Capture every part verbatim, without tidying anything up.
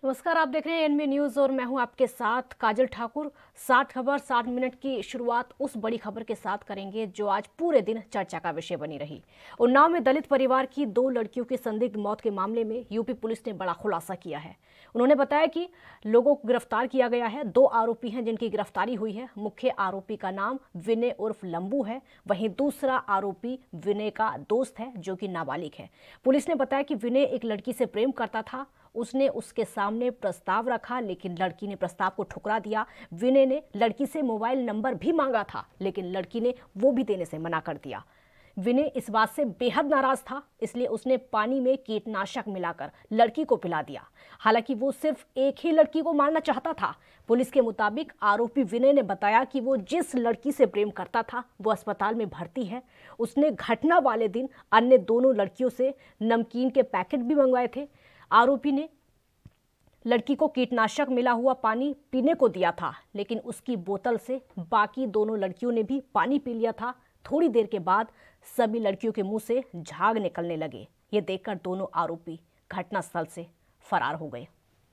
नमस्कार, आप देख रहे हैं एनबी न्यूज और मैं हूं आपके साथ काजल ठाकुर। साठ खबर साठ मिनट की शुरुआत उस बड़ी खबर के साथ करेंगे जो आज पूरे दिन चर्चा का विषय बनी रही। उन्नाव में दलित परिवार की दो लड़कियों की संदिग्ध मौत के मामले में यूपी पुलिस ने बड़ा खुलासा किया है। उन्होंने बताया कि लोगों को गिरफ्तार किया गया है। दो आरोपी हैं जिनकी गिरफ्तारी हुई है। मुख्य आरोपी का नाम विनय उर्फ लंबू है, वहीं दूसरा आरोपी विनय का दोस्त है जो कि नाबालिग है। पुलिस ने बताया कि विनय एक लड़की से प्रेम करता था। उसने उसके सामने प्रस्ताव रखा लेकिन लड़की ने प्रस्ताव को ठुकरा दिया। विनय ने लड़की से मोबाइल नंबर भी मांगा था लेकिन लड़की ने वो भी देने से मना कर दिया। विनय इस बात से बेहद नाराज था, इसलिए उसने पानी में कीटनाशक मिलाकर लड़की को पिला दिया। हालांकि वो सिर्फ एक ही लड़की को मारना चाहता था। पुलिस के मुताबिक आरोपी विनय ने बताया कि वो जिस लड़की से प्रेम करता था वो अस्पताल में भर्ती है। उसने घटना वाले दिन अन्य दोनों लड़कियों से नमकीन के पैकेट भी मंगवाए थे। आरोपी ने लड़की को कीटनाशक मिला हुआ पानी पीने को दिया था लेकिन उसकी बोतल से बाकी दोनों लड़कियों ने भी पानी पी लिया था। थोड़ी देर के बाद सभी लड़कियों के मुंह से झाग निकलने लगे। ये देखकर दोनों आरोपी घटनास्थल से फरार हो गए।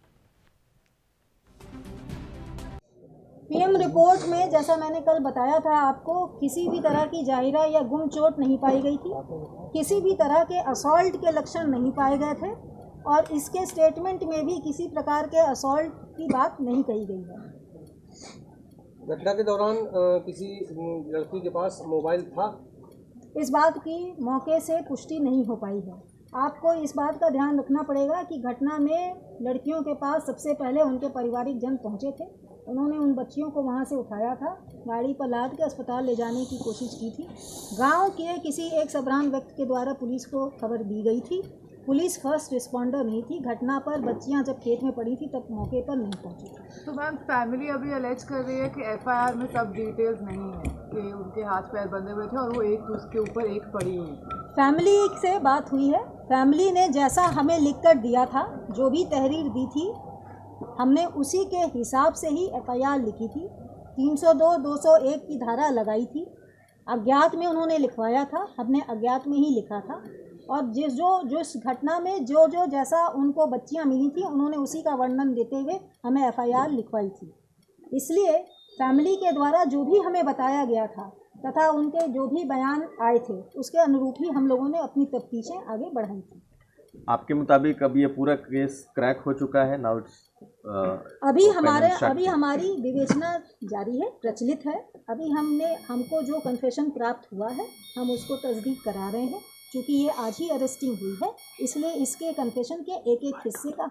पीएम रिपोर्ट में जैसा मैंने कल बताया था आपको, किसी भी तरह की जाहिरा या गुम चोट नहीं पाई गई थी। किसी भी तरह के असॉल्ट के लक्षण नहीं पाए गए थे और इसके स्टेटमेंट में भी किसी प्रकार के असॉल्ट की बात नहीं कही गई है। घटना के दौरान किसी लड़की के पास मोबाइल था? इस बात की मौके से पुष्टि नहीं हो पाई है। आपको इस बात का ध्यान रखना पड़ेगा कि घटना में लड़कियों के पास सबसे पहले उनके पारिवारिक जन पहुंचे थे। उन्होंने उन बच्चियों को वहां से उठाया था, गाड़ी पर लाद के अस्पताल ले जाने की कोशिश की थी। गांव के किसी एक सबरान व्यक्ति के द्वारा पुलिस को खबर दी गई थी। पुलिस फर्स्ट रिस्पॉन्डर नहीं थी। घटना पर बच्चियां जब खेत में पड़ी थी तब मौके पर नहीं पहुंची। तो मैम, फैमिली अभी अलेज कर रही है कि एफआईआर में सब डिटेल्स नहीं है कि उनके हाथ पैर बंधे हुए थे और वो एक उसके ऊपर एक पड़ी हुई। फैमिली से बात हुई है। फैमिली ने जैसा हमें लिख कर दिया था, जो भी तहरीर दी थी, हमने उसी के हिसाब से ही एफआईआर लिखी थी। तीन सौ दो, दो सौ एक की धारा लगाई थी। अज्ञात में उन्होंने लिखवाया था, हमने अज्ञात में ही लिखा था। और जिस जो जो इस घटना में जो जो जैसा उनको बच्चियां मिली थी उन्होंने उसी का वर्णन देते हुए हमें एफआईआर लिखवाई थी। इसलिए फैमिली के द्वारा जो भी हमें बताया गया था तथा उनके जो भी बयान आए थे उसके अनुरूप ही हम लोगों ने अपनी तफ्तीशें आगे बढ़ाई थी। आपके मुताबिक अब ये पूरा केस क्रैक हो चुका है? नाउ अभी हमारे अभी हमारी विवेचना जारी है, प्रचलित है। अभी हमने हमको जो कन्फेशन प्राप्त हुआ है हम उसको तस्दीक करा रहे हैं। क्योंकि ये आज ही अरेस्टिंग हुई है इसलिए इसके कन्फेशन के एक एक हिस्से का।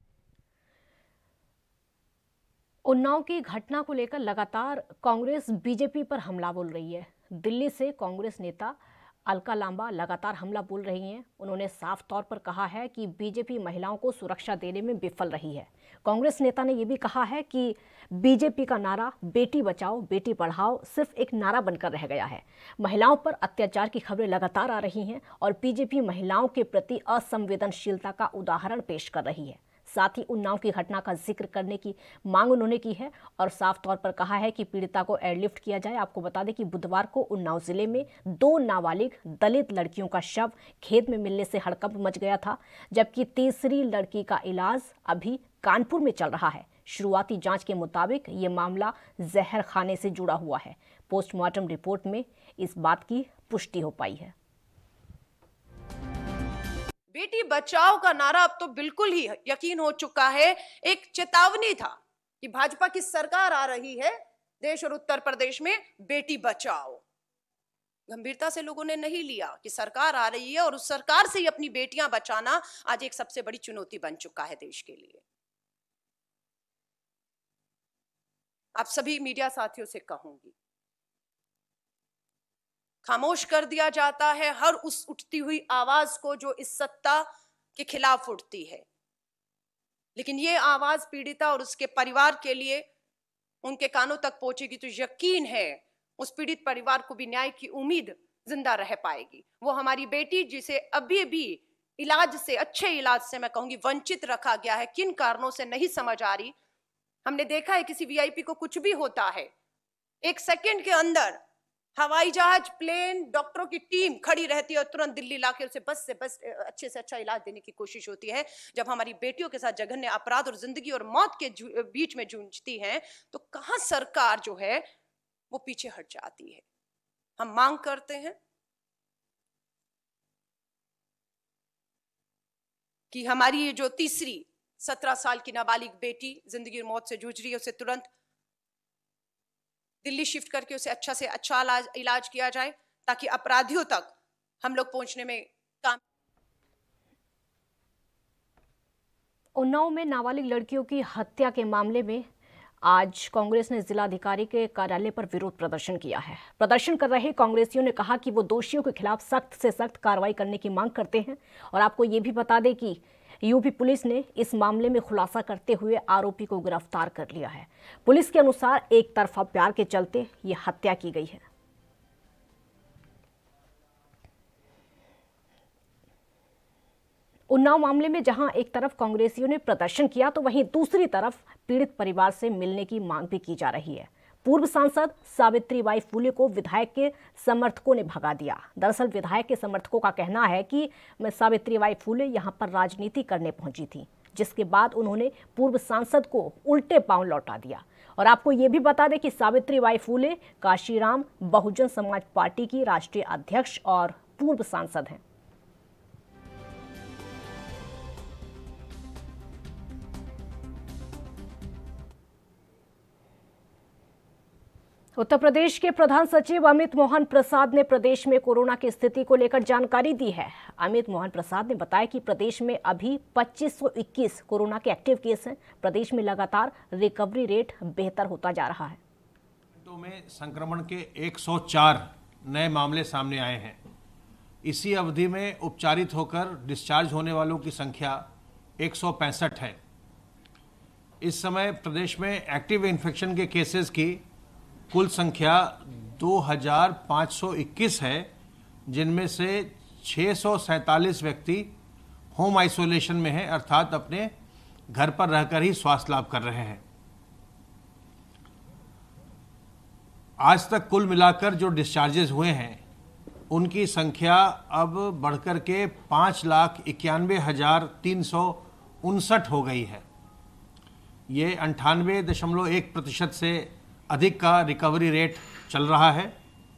उन्नाव की घटना को लेकर लगातार कांग्रेस बीजेपी पर हमला बोल रही है। दिल्ली से कांग्रेस नेता अलका लांबा लगातार हमला बोल रही हैं। उन्होंने साफ तौर पर कहा है कि बीजेपी महिलाओं को सुरक्षा देने में विफल रही है। कांग्रेस नेता ने यह भी कहा है कि बीजेपी का नारा बेटी बचाओ बेटी पढ़ाओ सिर्फ एक नारा बनकर रह गया है। महिलाओं पर अत्याचार की खबरें लगातार आ रही हैं और बीजेपी महिलाओं के प्रति असंवेदनशीलता का उदाहरण पेश कर रही है। साथ ही उन्नाव की घटना का जिक्र करने की मांग उन्होंने की है और साफ तौर पर कहा है कि पीड़िता को एयरलिफ्ट किया जाए। आपको बता दें कि बुधवार को उन्नाव जिले में दो नाबालिग दलित लड़कियों का शव खेत में मिलने से हड़कंप मच गया था, जबकि तीसरी लड़की का इलाज अभी कानपुर में चल रहा है। शुरुआती जांच के मुताबिक ये मामला जहर खाने से जुड़ा हुआ है। पोस्टमार्टम रिपोर्ट में इस बात की पुष्टि हो पाई है। बेटी बचाओ का नारा अब तो बिल्कुल ही यकीन हो चुका है। एक चेतावनी था कि भाजपा की सरकार आ रही है देश और उत्तर प्रदेश में, बेटी बचाओ। गंभीरता से लोगों ने नहीं लिया कि सरकार आ रही है और उस सरकार से ही अपनी बेटियां बचाना आज एक सबसे बड़ी चुनौती बन चुका है देश के लिए। आप सभी मीडिया साथियों से कहूंगी, खामोश कर दिया जाता है हर उस उठती हुई आवाज को जो इस सत्ता के खिलाफ उठती है। लेकिन ये आवाज पीड़िता और उसके परिवार के लिए उनके कानों तक पहुंचेगी तो यकीन है उस पीड़ित परिवार को भी न्याय की उम्मीद जिंदा रह पाएगी। वो हमारी बेटी जिसे अभी भी इलाज से, अच्छे इलाज से मैं कहूंगी वंचित रखा गया है, किन कारणों से नहीं समझ आ रही। हमने देखा है किसी वीआईपी को कुछ भी होता है, एक सेकंड के अंदर हवाई जहाज, प्लेन, डॉक्टरों की टीम खड़ी रहती है और तुरंत दिल्ली लाके उसे बस से बस अच्छे से अच्छा इलाज देने की कोशिश होती है। जब हमारी बेटियों के साथ जघन्य अपराध और जिंदगी और मौत के बीच में जूझती हैं, तो कहां सरकार जो है वो पीछे हट जाती है। हम मांग करते हैं कि हमारी ये जो तीसरी सत्रह साल की नाबालिग बेटी जिंदगी और मौत से जूझ रही है, उसे तुरंत दिल्ली शिफ्ट करके उसे अच्छा से अच्छा इलाज, इलाज किया जाए, ताकि अपराधियों तक हम लोग पहुंचने में काम। उन्नाव में नाबालिग लड़कियों की हत्या के मामले में आज कांग्रेस ने जिलाधिकारी के कार्यालय पर विरोध प्रदर्शन किया है। प्रदर्शन कर रहे कांग्रेसियों ने कहा कि वो दोषियों के खिलाफ सख्त से सख्त कार्रवाई करने की मांग करते हैं। और आपको ये भी बता दें कि यूपी पुलिस ने इस मामले में खुलासा करते हुए आरोपी को गिरफ्तार कर लिया है। पुलिस के अनुसार एक तरफा प्यार के चलते ये हत्या की गई है। उन्नाव मामले में जहां एक तरफ कांग्रेसियों ने प्रदर्शन किया, तो वहीं दूसरी तरफ पीड़ित परिवार से मिलने की मांग भी की जा रही है। पूर्व सांसद सावित्रीबाई फूले को विधायक के समर्थकों ने भगा दिया। दरअसल विधायक के समर्थकों का कहना है कि मैं सावित्रीबाई फूले यहां पर राजनीति करने पहुंची थी, जिसके बाद उन्होंने पूर्व सांसद को उल्टे पांव लौटा दिया। और आपको ये भी बता दें कि सावित्रीबाई फूले काशीराम बहुजन समाज पार्टी की राष्ट्रीय अध्यक्ष और पूर्व सांसद हैं। उत्तर प्रदेश के प्रधान सचिव अमित मोहन प्रसाद ने प्रदेश में कोरोना की स्थिति को लेकर जानकारी दी है। अमित मोहन प्रसाद ने बताया कि प्रदेश में अभी पच्चीस सौ इक्कीस कोरोना के एक्टिव केस हैं। प्रदेश में लगातार रिकवरी रेट बेहतर होता जा रहा है। घंटों में संक्रमण के एक सौ चार नए मामले सामने आए हैं। इसी अवधि में उपचारित होकर डिस्चार्ज होने वालों की संख्या एक सौ पैंसठ है। इस समय प्रदेश में एक्टिव इन्फेक्शन के केसेस की कुल संख्या दो हज़ार पाँच सौ इक्कीस है, जिनमें से छः सौ सैंतालीस व्यक्ति होम आइसोलेशन में हैं, अर्थात अपने घर पर रहकर ही स्वास्थ्य लाभ कर रहे हैं। आज तक कुल मिलाकर जो डिस्चार्जेस हुए हैं उनकी संख्या अब बढ़कर के पाँच लाख इक्यानवे हज़ार तीन सौ उनसठ हो गई है। ये अंठानवे दशमलव एक प्रतिशत से अधिक का रिकवरी रेट चल रहा है।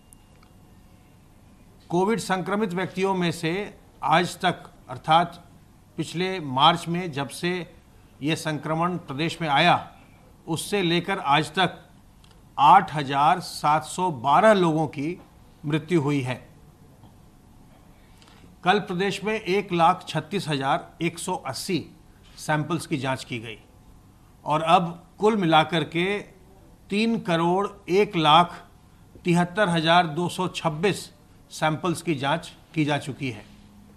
कोविड संक्रमित व्यक्तियों में से आज तक अर्थात पिछले मार्च में जब से ये संक्रमण प्रदेश में आया, उससे लेकर आज तक आठ हज़ार सात सौ बारह लोगों की मृत्यु हुई है। कल प्रदेश में एक लाख छत्तीस हजार एक सौ अस्सी सैंपल्स की जांच की गई और अब कुल मिलाकर के तीन करोड़ एक लाख तिहत्तर हजार दो सौ छब्बीस सैंपल्स की जांच की जा चुकी है।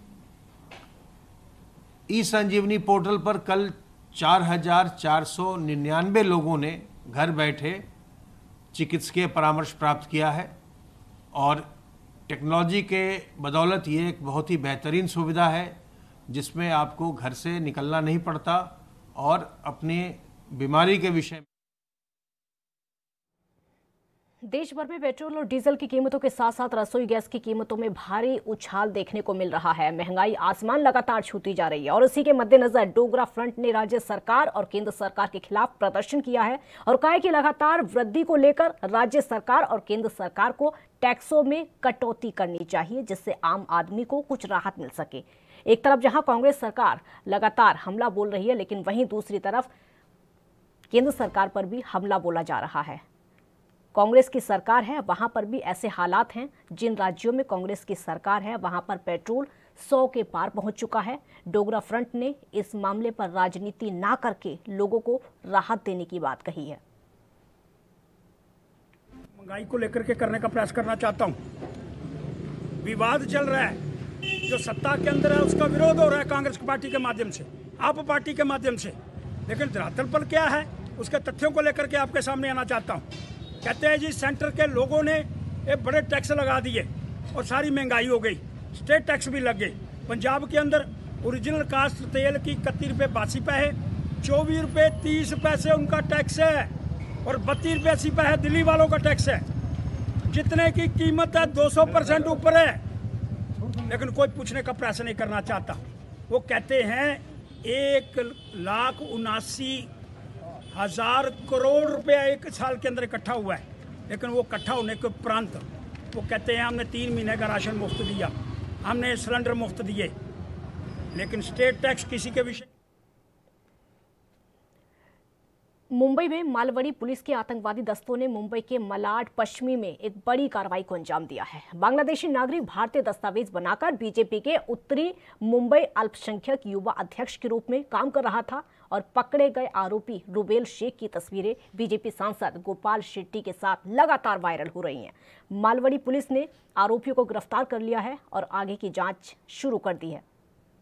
ई संजीवनी पोर्टल पर कल चार हजार चार सौ निन्यानवे लोगों ने घर बैठे चिकित्सकीय परामर्श प्राप्त किया है और टेक्नोलॉजी के बदौलत ये एक बहुत ही बेहतरीन सुविधा है, जिसमें आपको घर से निकलना नहीं पड़ता और अपनी बीमारी के विषय में। देश भर में पेट्रोल और डीजल की कीमतों के साथ साथ रसोई गैस की कीमतों में भारी उछाल देखने को मिल रहा है। महंगाई आसमान लगातार छूती जा रही है और इसी के मद्देनजर डोगरा फ्रंट ने राज्य सरकार और केंद्र सरकार के खिलाफ प्रदर्शन किया है और कहा है कि लगातार वृद्धि को लेकर राज्य सरकार और केंद्र सरकार को टैक्सों में कटौती करनी चाहिए, जिससे आम आदमी को कुछ राहत मिल सके। एक तरफ जहां कांग्रेस सरकार लगातार हमला बोल रही है, लेकिन वहीं दूसरी तरफ केंद्र सरकार पर भी हमला बोला जा रहा है। कांग्रेस की सरकार है वहां पर भी ऐसे हालात हैं। जिन राज्यों में कांग्रेस की सरकार है वहां पर पेट्रोल सौ के पार पहुंच चुका है। डोगरा फ्रंट ने इस मामले पर राजनीति ना करके लोगों को राहत देने की बात कही है। महंगाई को लेकर के करने का प्रयास करना चाहता हूं। विवाद चल रहा है, जो सत्ता के अंदर है उसका विरोध हो रहा है कांग्रेस पार्टी के माध्यम से, आप पार्टी के माध्यम से, लेकिन धरातल पर क्या है उसके तथ्यों को लेकर के आपके सामने आना चाहता हूं। कहते हैं जी सेंटर के लोगों ने एक बड़े टैक्स लगा दिए और सारी महंगाई हो गई, स्टेट टैक्स भी लग गए। पंजाब के अंदर ओरिजिनल कास्ट तेल की इकतीस रुपये बासी पैसे, चौबीस रुपये तीस पैसे उनका टैक्स है और बत्तीस रुपये अस्सी पैसे दिल्ली वालों का टैक्स है। जितने की कीमत है दो सौ परसेंट ऊपर है, लेकिन कोई पूछने का प्रयास नहीं करना चाहता। वो कहते हैं एक लाख उनासी हजार करोड़ रुपया एक साल के अंदर इकट्ठा हुआ है, लेकिन वो इकट्ठा होने के उपरांत वो कहते हैं हमने तीन महीने का राशन मुफ्त दिया, हमने सिलेंडर मुफ्त दिए, लेकिन स्टेट टैक्स किसी के विषय। मुंबई में मालवनी पुलिस के आतंकवादी दस्तों ने मुंबई के मलाड पश्चिमी में एक बड़ी कार्रवाई को अंजाम दिया है। बांग्लादेशी नागरिक भारतीय दस्तावेज बनाकर बीजेपी के उत्तरी मुंबई अल्पसंख्यक युवा अध्यक्ष के रूप में काम कर रहा था और पकड़े गए आरोपी रुबेल शेख की तस्वीरें बीजेपी सांसद गोपाल शेट्टी के साथ लगातार वायरल हो रही हैं। मालवनी पुलिस ने आरोपियों को गिरफ्तार कर लिया है और आगे की जांच शुरू कर दी है।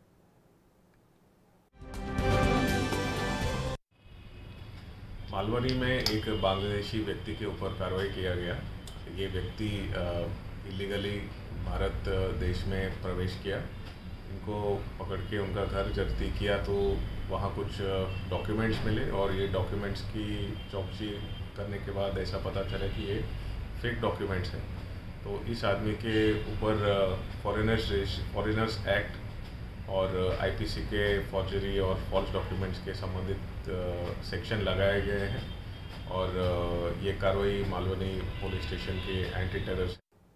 मालवनी में एक बांग्लादेशी व्यक्ति के ऊपर कार्रवाई किया गया। ये व्यक्ति इलीगली भारत देश में प्रवेश किया। इनको पकड़ के उनका घर जब्ती किया तो वहाँ कुछ डॉक्यूमेंट्स मिले और ये डॉक्यूमेंट्स की चौकसी करने के बाद ऐसा पता चला कि ये फेक डॉक्यूमेंट्स हैं। तो इस आदमी के ऊपर फॉरेनर्स फॉरेनर्स एक्ट और आईपीसी के फॉर्जरी और फॉल्स डॉक्यूमेंट्स के संबंधित सेक्शन लगाए गए हैं और ये कार्रवाई मालवनी पुलिस स्टेशन के एंटी टेरर।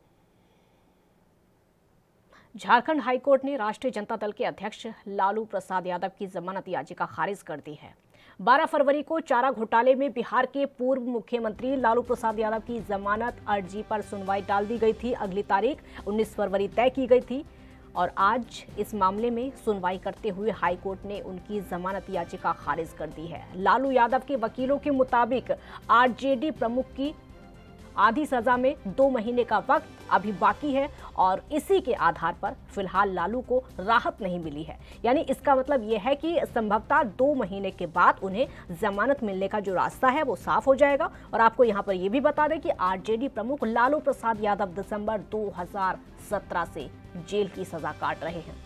झारखंड हाईकोर्ट ने राष्ट्रीय जनता दल के अध्यक्ष लालू प्रसाद यादव की जमानत याचिका खारिज कर दी है। बारह फरवरी को चारा घोटाले में बिहार के पूर्व मुख्यमंत्री लालू प्रसाद यादव की जमानत अर्जी पर सुनवाई टाल दी गई थी। अगली तारीख उन्नीस फरवरी तय की गई थी और आज इस मामले में सुनवाई करते हुए हाईकोर्ट ने उनकी जमानत याचिका खारिज कर दी है। लालू यादव के वकीलों के मुताबिक आरजेडी प्रमुख की आधी सजा में दो महीने का वक्त अभी बाकी है और इसी के आधार पर फिलहाल लालू को राहत नहीं मिली है। यानी इसका मतलब यह है कि संभवतः दो महीने के बाद उन्हें जमानत मिलने का जो रास्ता है वो साफ हो जाएगा। और आपको यहां पर यह भी बता दें कि आरजेडी प्रमुख लालू प्रसाद यादव दिसंबर दो हज़ार सत्रह से जेल की सजा काट रहे हैं।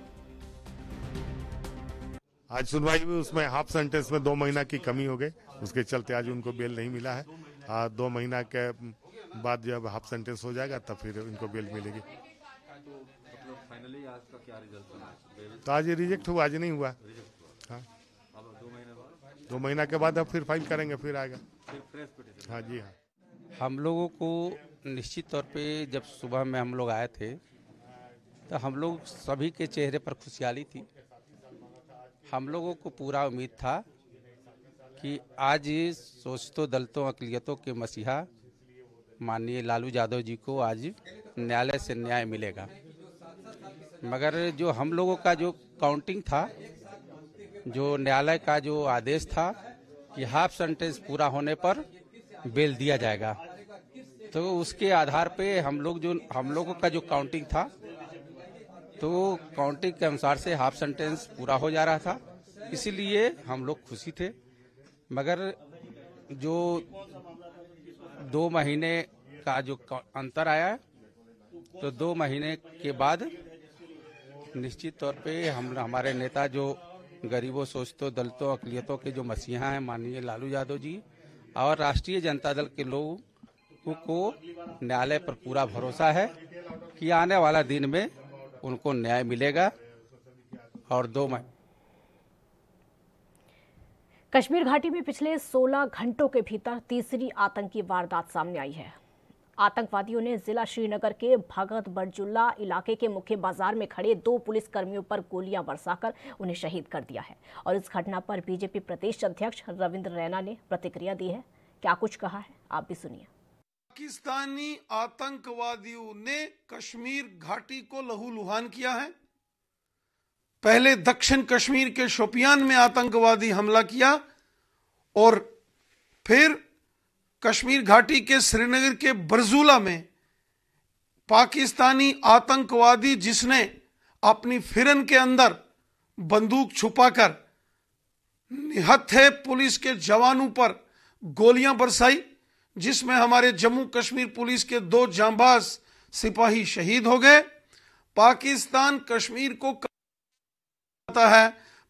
आज सुनवाई हुई, उसमें हाफ सेंटेंस में दो महीना की कमी हो गई, उसके चलते आज उनको बेल नहीं मिला है। आ, दो महीना के बाद जब हाफ सेंटेंस हो जाएगा तब फिर इनको बेल मिलेगी। मतलब फाइनली आज का क्या रिजल्ट बना? तो आज ये रिजेक्ट हुआ, आज नहीं हुआ। हाँ, अब दो महीने बाद दो महीना के बाद अब फिर फाइल करेंगे, फिर आएगा फिर फ्रेश पिटीशन। हाँ जी हाँ। हम लोगों को निश्चित तौर पे जब सुबह में हम लोग आए थे तो हम लोग सभी के चेहरे पर खुशहाली थी। हम लोगों को पूरा उम्मीद था कि आज सोचतों दलतों अक़लियतों के मसीहा माननीय लालू यादव जी को आज न्यायालय से न्याय मिलेगा। मगर जो हम लोगों का जो काउंटिंग था, जो न्यायालय का जो आदेश था कि हाफ सेंटेंस पूरा होने पर बेल दिया जाएगा, तो उसके आधार पे हम लोग जो हम लोगों का जो काउंटिंग था तो काउंटिंग के अनुसार से हाफ सेंटेंस पूरा हो जा रहा था, इसीलिए हम लोग खुशी थे। मगर जो दो महीने का जो अंतर आया तो दो महीने के बाद निश्चित तौर पे हम हमारे नेता जो गरीबों सोचतों दलितों अक़लियतों के जो मसीहा हैं माननीय लालू यादव जी और राष्ट्रीय जनता दल के लोगों को न्यायालय पर पूरा भरोसा है कि आने वाला दिन में उनको न्याय मिलेगा। और दो महीने कश्मीर घाटी में पिछले सोलह घंटों के भीतर तीसरी आतंकी वारदात सामने आई है। आतंकवादियों ने जिला श्रीनगर के भगत बरजुल्ला इलाके के मुख्य बाजार में खड़े दो पुलिस कर्मियों पर गोलियां बरसाकर उन्हें शहीद कर दिया है। और इस घटना पर बीजेपी प्रदेश अध्यक्ष रविंद्र रैना ने प्रतिक्रिया दी है। क्या कुछ कहा है आप भी सुनिए। पाकिस्तानी आतंकवादियों ने कश्मीर घाटी को लहूलुहान किया है। पहले दक्षिण कश्मीर के शोपियान में आतंकवादी हमला किया और फिर कश्मीर घाटी के श्रीनगर के बरजुला में पाकिस्तानी आतंकवादी जिसने अपनी फिरन के अंदर बंदूक छुपाकर निहत्थे पुलिस के जवानों पर गोलियां बरसाई, जिसमें हमारे जम्मू कश्मीर पुलिस के दो जांबाज सिपाही शहीद हो गए। पाकिस्तान कश्मीर को है,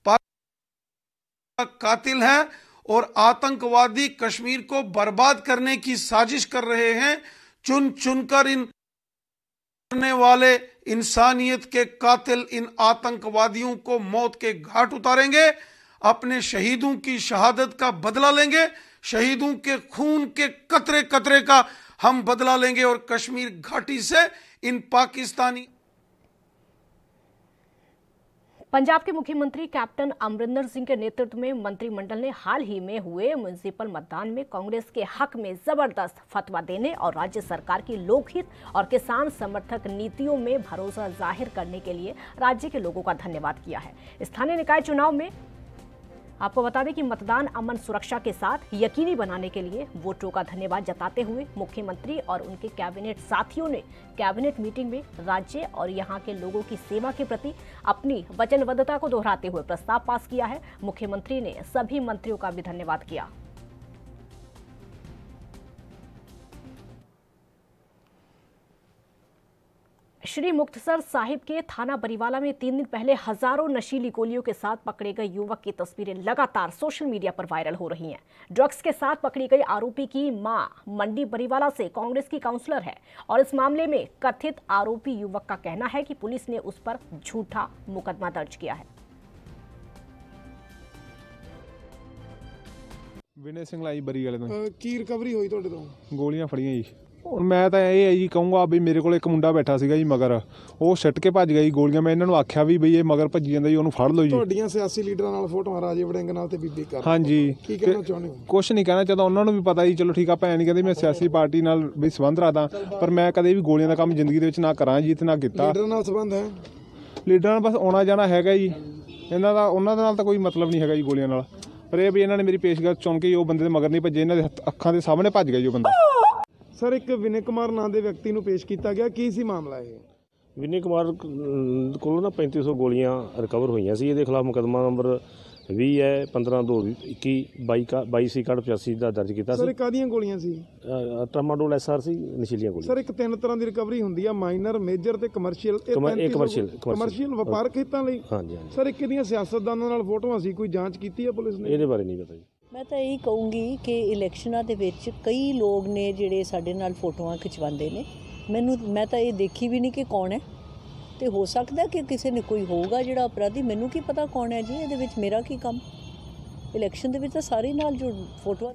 कातिल है और आतंकवादी कश्मीर को बर्बाद करने की साजिश कर रहे हैं। चुन चुनकर इन करने वाले इंसानियत के कातिल इन आतंकवादियों को मौत के घाट उतारेंगे, अपने शहीदों की शहादत का बदला लेंगे, शहीदों के खून के कतरे कतरे का हम बदला लेंगे और कश्मीर घाटी से इन पाकिस्तानी। पंजाब के मुख्यमंत्री कैप्टन अमरिंदर सिंह के नेतृत्व में मंत्रिमंडल ने हाल ही में हुए म्युनिसिपल मतदान में कांग्रेस के हक में जबरदस्त फतवा देने और राज्य सरकार की लोकहित और किसान समर्थक नीतियों में भरोसा जाहिर करने के लिए राज्य के लोगों का धन्यवाद किया है। स्थानीय निकाय चुनाव में आपको बता दें कि मतदान अमन सुरक्षा के साथ यकीनी बनाने के लिए वोटरों का धन्यवाद जताते हुए मुख्यमंत्री और उनके कैबिनेट साथियों ने कैबिनेट मीटिंग में राज्य और यहां के लोगों की सेवा के प्रति अपनी वचनबद्धता को दोहराते हुए प्रस्ताव पास किया है। मुख्यमंत्री ने सभी मंत्रियों का भी धन्यवाद किया। श्री मुक्तसर साहिब के थाना बरीवाला में तीन दिन पहले हजारों नशीली गोलियों के साथ पकड़े गए युवक की तस्वीरें लगातार सोशल मीडिया पर वायरल हो रही हैं। ड्रग्स के साथ पकड़ी गई आरोपी की मां मंडी बरीवाला से कांग्रेस की काउंसलर है और इस मामले में कथित आरोपी युवक का कहना है कि पुलिस ने उस पर झूठा मुकदमा दर्ज किया है। विनय सिंह लाई बरीवाले ਤੋਂ ਕੀ ਰਿਕਵਰੀ ਹੋਈ ਤੁਹਾਡੇ ਤੋਂ? ਗੋਲੀਆਂ ਫੜੀਆਂ ਜੀ। ਹੁਣ ਮੈਂ ਤਾਂ ਇਹ ਹੈ ਜੀ ਕਹੂੰਗਾ ਵੀ ਮੇਰੇ ਕੋਲ ਇੱਕ ਮੁੰਡਾ ਬੈਠਾ ਸੀਗਾ ਜੀ ਮਗਰ, ਉਹ ਸਿੱਟ ਕੇ ਭੱਜ ਗਿਆ ਜੀ ਗੋਲੀਆਂ। ਮੈਂ ਇਹਨਾਂ ਨੂੰ ਆਖਿਆ ਵੀ ਬਈ ਇਹ ਮਗਰ ਭੱਜੀ ਜਾਂਦਾ ਜੀ, ਉਹਨੂੰ ਫੜ ਲਓ ਜੀ। ਤੁਹਾਡੀਆਂ ਸਿਆਸੀ ਲੀਡਰਾਂ ਨਾਲ ਫੋਟੋਆਂ ਰਾਜੇ ਵੜਿੰਗ ਨਾਲ ਤੇ ਬੀਬੀ ਕਰ ਹਾਂਜੀ ਕੀ ਕਹਿਣਾ ਚਾਹੁੰਦੇ ਹੋ? ਕੁਛ ਨਹੀਂ ਕਹਿਣਾ ਚਾਹੁੰਦਾ, ਉਹਨਾਂ ਨੂੰ ਵੀ ਪਤਾ ਜੀ। ਚਲੋ ਠੀਕ ਆ, ਭੈਣ ਨਹੀਂ ਕਹਿੰਦੀ ਮੈਂ ਸਿਆਸੀ ਪਾਰਟੀ ਨਾਲ ਵੀ ਸੰਬੰਧ ਰੱਖਦਾ, ਪਰ ਮੈਂ ਕਦੇ ਵੀ ਗੋਲੀਆਂ ਦਾ ਕੰਮ ਜ਼ਿੰਦਗੀ ਦੇ ਵਿੱਚ ਨਾ ਕਰਾਂ ਜੀ ਤੇ ਨਾ ਕੀਤਾ। ਲੀਡਰਾਂ ਨਾਲ ਸੰਬੰਧ ਹੈ? ਲੀਡਰਾਂ ਨਾਲ ਬਸ ਆਉਣਾ ਜਾਣਾ ਹੈਗਾ ਜੀ ਇਹਨਾਂ ਦਾ, ਉਹਨਾਂ ਦੇ ਨਾਲ ਤਾਂ ਕੋਈ ਮਤਲਬ ਨਹੀਂ ਹੈਗਾ ਜੀ ਗੋਲੀਆਂ ਨਾਲ। ਪਰ ਇਹ ਵੀ ਇਹਨਾਂ ਨੇ ਮੇਰੀ ਪੇਸ਼ਕਸ਼ ਚੁਣ ਕੇ ਉਹ ਬੰਦੇ ਦੇ ਮਗਰ ਨਹੀਂ ਭੱਜੇ, ਇਹਨਾਂ ਦੇ ਅੱਖਾਂ ਦੇ ਸਾਹਮਣੇ ਭੱਜ ਗਿਆ ਜੀ ਉਹ ਬੰਦਾ। ਸਰ ਇੱਕ ਵਿਨੇ ਕੁਮਾਰ ਨਾਂ ਦੇ ਵਿਅਕਤੀ ਨੂੰ ਪੇਸ਼ ਕੀਤਾ ਗਿਆ, ਕੀ ਸੀ ਮਾਮਲਾ ਇਹ? ਵਿਨੇ ਕੁਮਾਰ ਕੋਲੋਂ ਨਾ ਪੈਂਤੀ ਸੌ ਗੋਲੀਆਂ ਰਿਕਵਰ ਹੋਈਆਂ ਸੀ। ਇਹਦੇ ਖਿਲਾਫ ਮੁਕੱਦਮਾ ਨੰਬਰ ਵੀਹ ਹੈ ਪੰਦਰਾਂ ਦੋ ਇੱਕੀ ਬਾਈ ਕਾ ਬਾਈ ਸੀ ਕਾਰਡ ਪਚਾਸੀ ਦਾ ਦਰਜ ਕੀਤਾ ਸੀ। ਸਰ ਕਾਹਦੀਆਂ ਗੋਲੀਆਂ ਸੀ? ਟਰਾਮਾਡੋਲ ਐਸ ਆਰ ਸੀ, ਨਸ਼ੀਲੀਆਂ ਗੋਲੀਆਂ। ਸਰ ਇੱਕ ਤਿੰਨ ਤਰ੍ਹਾਂ ਦੀ ਰਿਕਵਰੀ ਹੁੰਦੀ ਆ, ਮਾਈਨਰ, ਮੇਜਰ ਤੇ ਕਮਰਸ਼ੀਅਲ। ਇਹ ਕਮਰਸ਼ੀਅਲ ਕਮਰਸ਼ੀਅਲ ਵਪਾਰਕ ਹਿੱਤਾਂ ਲਈ। ਹਾਂਜੀ ਹਾਂਜੀ। ਸਰ ਇੱਕ ਇਹਦੀਆਂ ਸਿਆਸਤਦਾਨਾਂ ਨਾਲ ਫੋਟੋਆਂ ਸੀ, ਕੋਈ ਜਾਂਚ ਕੀਤੀ ਹੈ ਪੁਲਿਸ ਨੇ? ਇਹਦੇ ਬਾਰੇ ਨਹੀਂ ਪਤਾ ਜੀ। ਮੈਂ ਤਾਂ ਇਹੀ ਕਹੂੰਗੀ ਕਿ ਇਲੈਕਸ਼ਨਾਂ ਦੇ ਵਿੱਚ ਕਈ ਲੋਕ ਨੇ ਜਿਹੜੇ ਸਾਡੇ ਨਾਲ ਫੋਟੋਆਂ ਖਿਚਵਾਉਂਦੇ ਨੇ। ਮੈਨੂੰ ਮੈਂ ਤਾਂ ਇਹ ਦੇਖੀ ਵੀ ਨਹੀਂ ਕਿ ਕੌਣ ਹੈ, ਤੇ ਹੋ ਸਕਦਾ ਕਿ ਕਿਸੇ ਨੇ ਕੋਈ ਹੋਊਗਾ ਜਿਹੜਾ ਅਪਰਾਧੀ, ਮੈਨੂੰ ਕੀ ਪਤਾ ਕੌਣ ਹੈ ਜੀ। ਇਹਦੇ ਵਿੱਚ ਮੇਰਾ ਕੀ ਕੰਮ? इलेक्शन ਦੇ ਵਿੱਚ ਤਾਂ ਸਾਰੇ ਨਾਲ जो फोटो।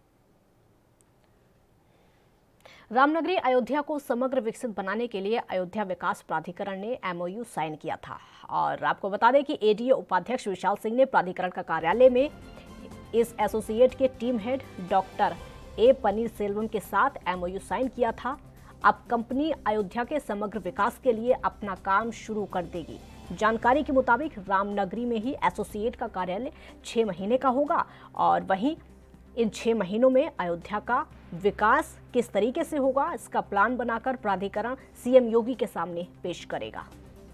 रामनगरी अयोध्या को समग्र विकसित बनाने के लिए अयोध्या विकास प्राधिकरण ने एमओयू साइन किया था और आपको बता दें कि एडीए उपाध्यक्ष विशाल सिंह ने प्राधिकरण का कार्यालय में इस एसोसिएट के team head doctor A Paneer Selvam के साथ एमओयू साइन किया था। अब कंपनी अयोध्या के समग्र विकास के लिए अपना काम शुरू कर देगी। जानकारी के मुताबिक रामनगरी में ही एसोसिएट का कार्यालय छः महीने का होगा और वहीं इन छः महीनों में अयोध्या का विकास किस तरीके से होगा इसका प्लान बनाकर प्राधिकरण सीएम योगी के सामने पेश करेगा।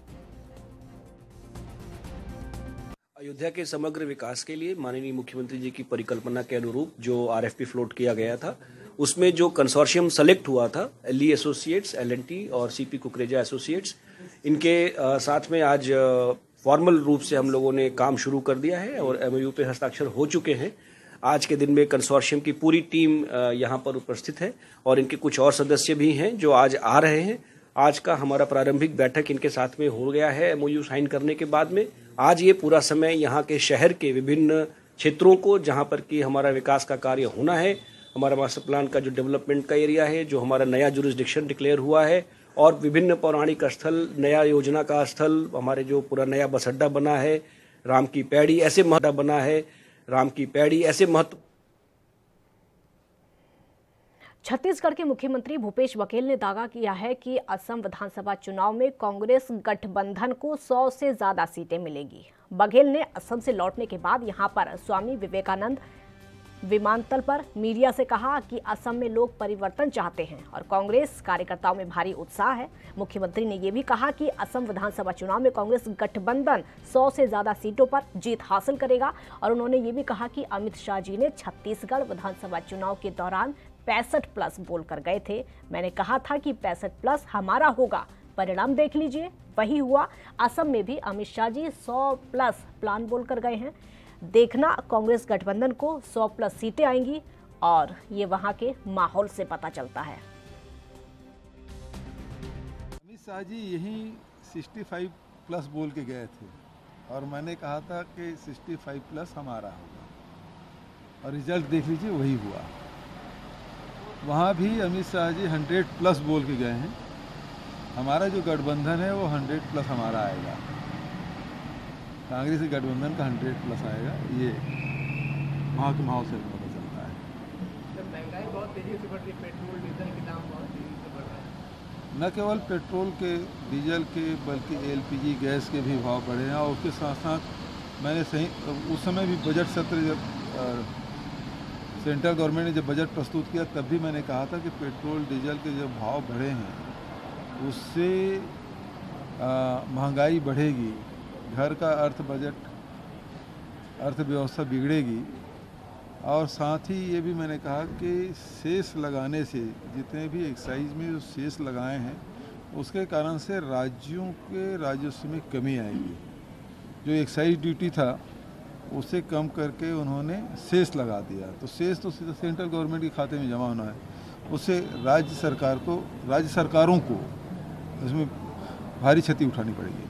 अयोध्या के समग्र विकास के लिए माननीय मुख्यमंत्री जी की परिकल्पना के अनुरूप जो आरएफपी फ्लोट किया गया था, उसमें जो कंसोर्शियम सेलेक्ट हुआ था, L E associates, L and T और सीपी कुकरेजा एसोसिएट्स, इनके साथ में आज फॉर्मल रूप से हम लोगों ने काम शुरू कर दिया है और एमओयू पे हस्ताक्षर हो चुके हैं। आज के दिन में कंसोर्शियम की पूरी टीम यहाँ पर उपस्थित है और इनके कुछ और सदस्य भी हैं जो आज आ रहे हैं। आज का हमारा प्रारंभिक बैठक इनके साथ में हो गया है एमओयू साइन करने के बाद में। आज ये पूरा समय यहाँ के शहर के विभिन्न क्षेत्रों को जहाँ पर कि हमारा विकास का कार्य होना है, हमारा मास्टर प्लान का जो डेवलपमेंट का एरिया है, जो हमारा नया जुरिस्डिक्शन डिक्लेयर हुआ है और विभिन्न पौराणिक स्थल, नया योजना का स्थल, हमारे जो पूरा नया बस अड्डा बना है, राम की पैड़ी ऐसे महत्व बना है, राम की पैड़ी ऐसे महत्व। छत्तीसगढ़ के मुख्यमंत्री भूपेश बघेल ने दावा किया है कि असम विधानसभा चुनाव में कांग्रेस गठबंधन को सौ से ज्यादा सीटें मिलेंगी। बघेल ने असम से लौटने के बाद यहां पर स्वामी विवेकानंद विमानतल पर मीडिया से कहा कि असम में लोग परिवर्तन चाहते हैं और कांग्रेस कार्यकर्ताओं में भारी उत्साह है। मुख्यमंत्री ने यह भी कहा कि असम विधानसभा चुनाव में कांग्रेस गठबंधन सौ से ज्यादा सीटों पर जीत हासिल करेगा और उन्होंने ये भी कहा कि अमित शाह जी ने छत्तीसगढ़ विधानसभा चुनाव के दौरान पैंसठ प्लस बोलकर गए थे। मैंने कहा था कि पैंसठ प्लस हमारा होगा, परिणाम देख लीजिए, वही हुआ। असम में भी अमित शाह जी सौ प्लस प्लान बोलकर गए हैं। देखना कांग्रेस गठबंधन को सौ प्लस सीटें आएंगी और ये वहां के माहौल से पता चलता है। शाह जी यही पैंसठ प्लस बोल के गए थे और मैंने कहा था कि पैंसठ प्लस हमारा होगा और रिजल्ट देख लीजिए वही हुआ। वहाँ भी अमित शाह जी सौ प्लस बोल के गए हैं। हमारा जो गठबंधन है वो सौ प्लस हमारा आएगा, कांग्रेस गठबंधन का सौ प्लस आएगा। ये वहाँ के माहौल से पता चलता है। महंगाई बहुत तेजी से बढ़ रही है, पेट्रोल डीजल के दाम बहुत तेजी से बढ़ रहे हैं। न केवल पेट्रोल के, डीजल के, बल्कि एलपीजी गैस के भी भाव बढ़े हैं। और उसके साथ साथ मैंने सही उस समय भी बजट सत्र जब सेंट्रल गवर्नमेंट ने जब बजट प्रस्तुत किया तब भी मैंने कहा था कि पेट्रोल डीजल के जब भाव बढ़े हैं उससे महंगाई बढ़ेगी, घर का अर्थ बजट अर्थव्यवस्था बिगड़ेगी। और साथ ही ये भी मैंने कहा कि सेस लगाने से, जितने भी एक्साइज में जो सेस लगाए हैं उसके कारण से राज्यों के राजस्व में कमी आएगी। जो एक्साइज ड्यूटी था उसे कम करके उन्होंने सेस लगा दिया, तो सेस तो सेंट्रल गवर्नमेंट के खाते में जमा होना है, उससे राज्य सरकार को राज्य सरकारों को इसमें भारी क्षति उठानी पड़ेगी।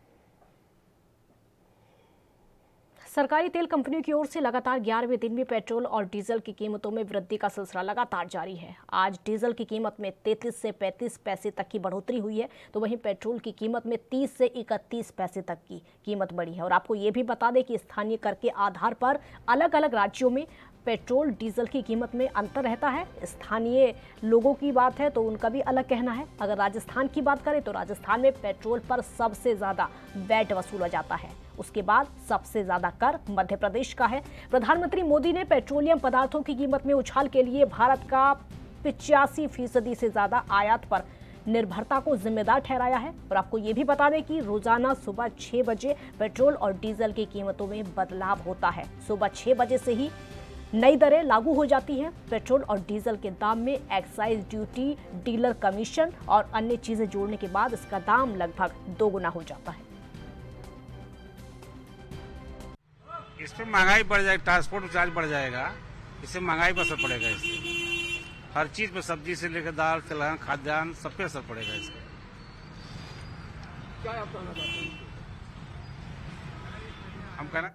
सरकारी तेल कंपनियों की ओर से लगातार ग्यारहवें दिन भी पेट्रोल और डीजल की कीमतों में वृद्धि का सिलसिला लगातार जारी है। आज डीजल की कीमत में तैंतीस से पैंतीस पैसे तक की बढ़ोतरी हुई है, तो वहीं पेट्रोल की कीमत में तीस से इकतीस पैसे तक की कीमत बढ़ी है। और आपको ये भी बता दें कि स्थानीय कर के आधार पर अलग अलग राज्यों में पेट्रोल डीजल की कीमत में अंतर रहता है। स्थानीय लोगों की बात है तो उनका भी अलग कहना है। अगर राजस्थान की बात करें तो राजस्थान में पेट्रोल पर सबसे ज़्यादा वैट वसूला जाता है, उसके बाद सबसे ज़्यादा कर मध्य प्रदेश का है। प्रधानमंत्री मोदी ने पेट्रोलियम पदार्थों की कीमत में उछाल के लिए भारत का पिचासी फीसदी से ज़्यादा आयात पर निर्भरता को जिम्मेदार ठहराया है। और आपको ये भी बता दें कि रोजाना सुबह छः बजे पेट्रोल और डीजल की कीमतों में बदलाव होता है। सुबह छः बजे से ही नई दरें लागू हो जाती हैं। पेट्रोल और डीजल के दाम में एक्साइज ड्यूटी, डीलर कमीशन और अन्य चीजें जोड़ने के बाद इसका दाम लगभग दोगुना हो जाता है। इस पर महंगाई बढ़ जाएगी, ट्रांसपोर्ट चार्ज बढ़ जाएगा, इससे महंगाई पर असर पड़ेगा। इससे हर चीज पे, सब्जी से लेकर दाल, तिलहन, खाद्यान्न, सब पे असर पड़ेगा इसका। क्या आप कहना चाहते हैं? हम कहना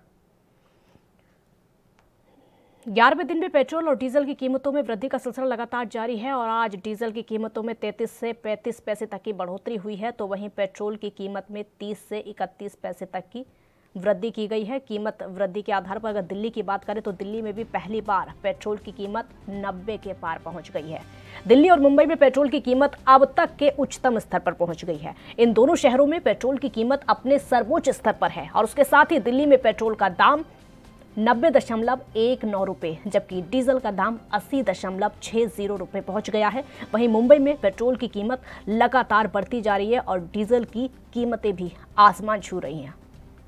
ग्यारहवें दिन भी पेट्रोल और डीजल की कीमतों में वृद्धि का सिलसिला लगातार जारी है और आज डीजल की कीमतों में तैंतीस से पैंतीस पैसे तक की बढ़ोतरी हुई है, तो वहीं पेट्रोल की कीमत में तीस से इकतीस पैसे तक की वृद्धि की गई है। कीमत वृद्धि के आधार पर अगर दिल्ली की बात करें तो दिल्ली में भी पहली बार पेट्रोल की कीमत नब्बे के पार पहुंच गई है। दिल्ली और मुंबई में पेट्रोल की कीमत अब तक के उच्चतम स्तर पर पहुंच गई है। इन दोनों शहरों में पेट्रोल की कीमत अपने सर्वोच्च स्तर पर है और उसके साथ ही दिल्ली में पेट्रोल का दाम नब्बे दशमलव एक नौ रुपये जबकि डीजल का दाम अस्सी दशमलव छः जीरो रुपये पहुँच गया है। वहीं मुंबई में पेट्रोल की कीमत लगातार बढ़ती जा रही है और डीजल की कीमतें भी आसमान छू रही हैं।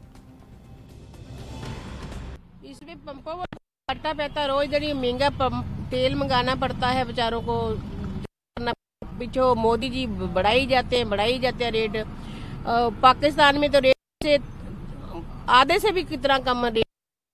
इसमें पंपों पर पट्टा पैता रोज जड़ी महंगा तेल मंगाना पड़ता है बेचारों को। पीछे मोदी जी बढ़ाई जाते हैं बढ़ाई जाते हैं रेट। पाकिस्तान में तो रेट से आधे से भी कितना कम रेट,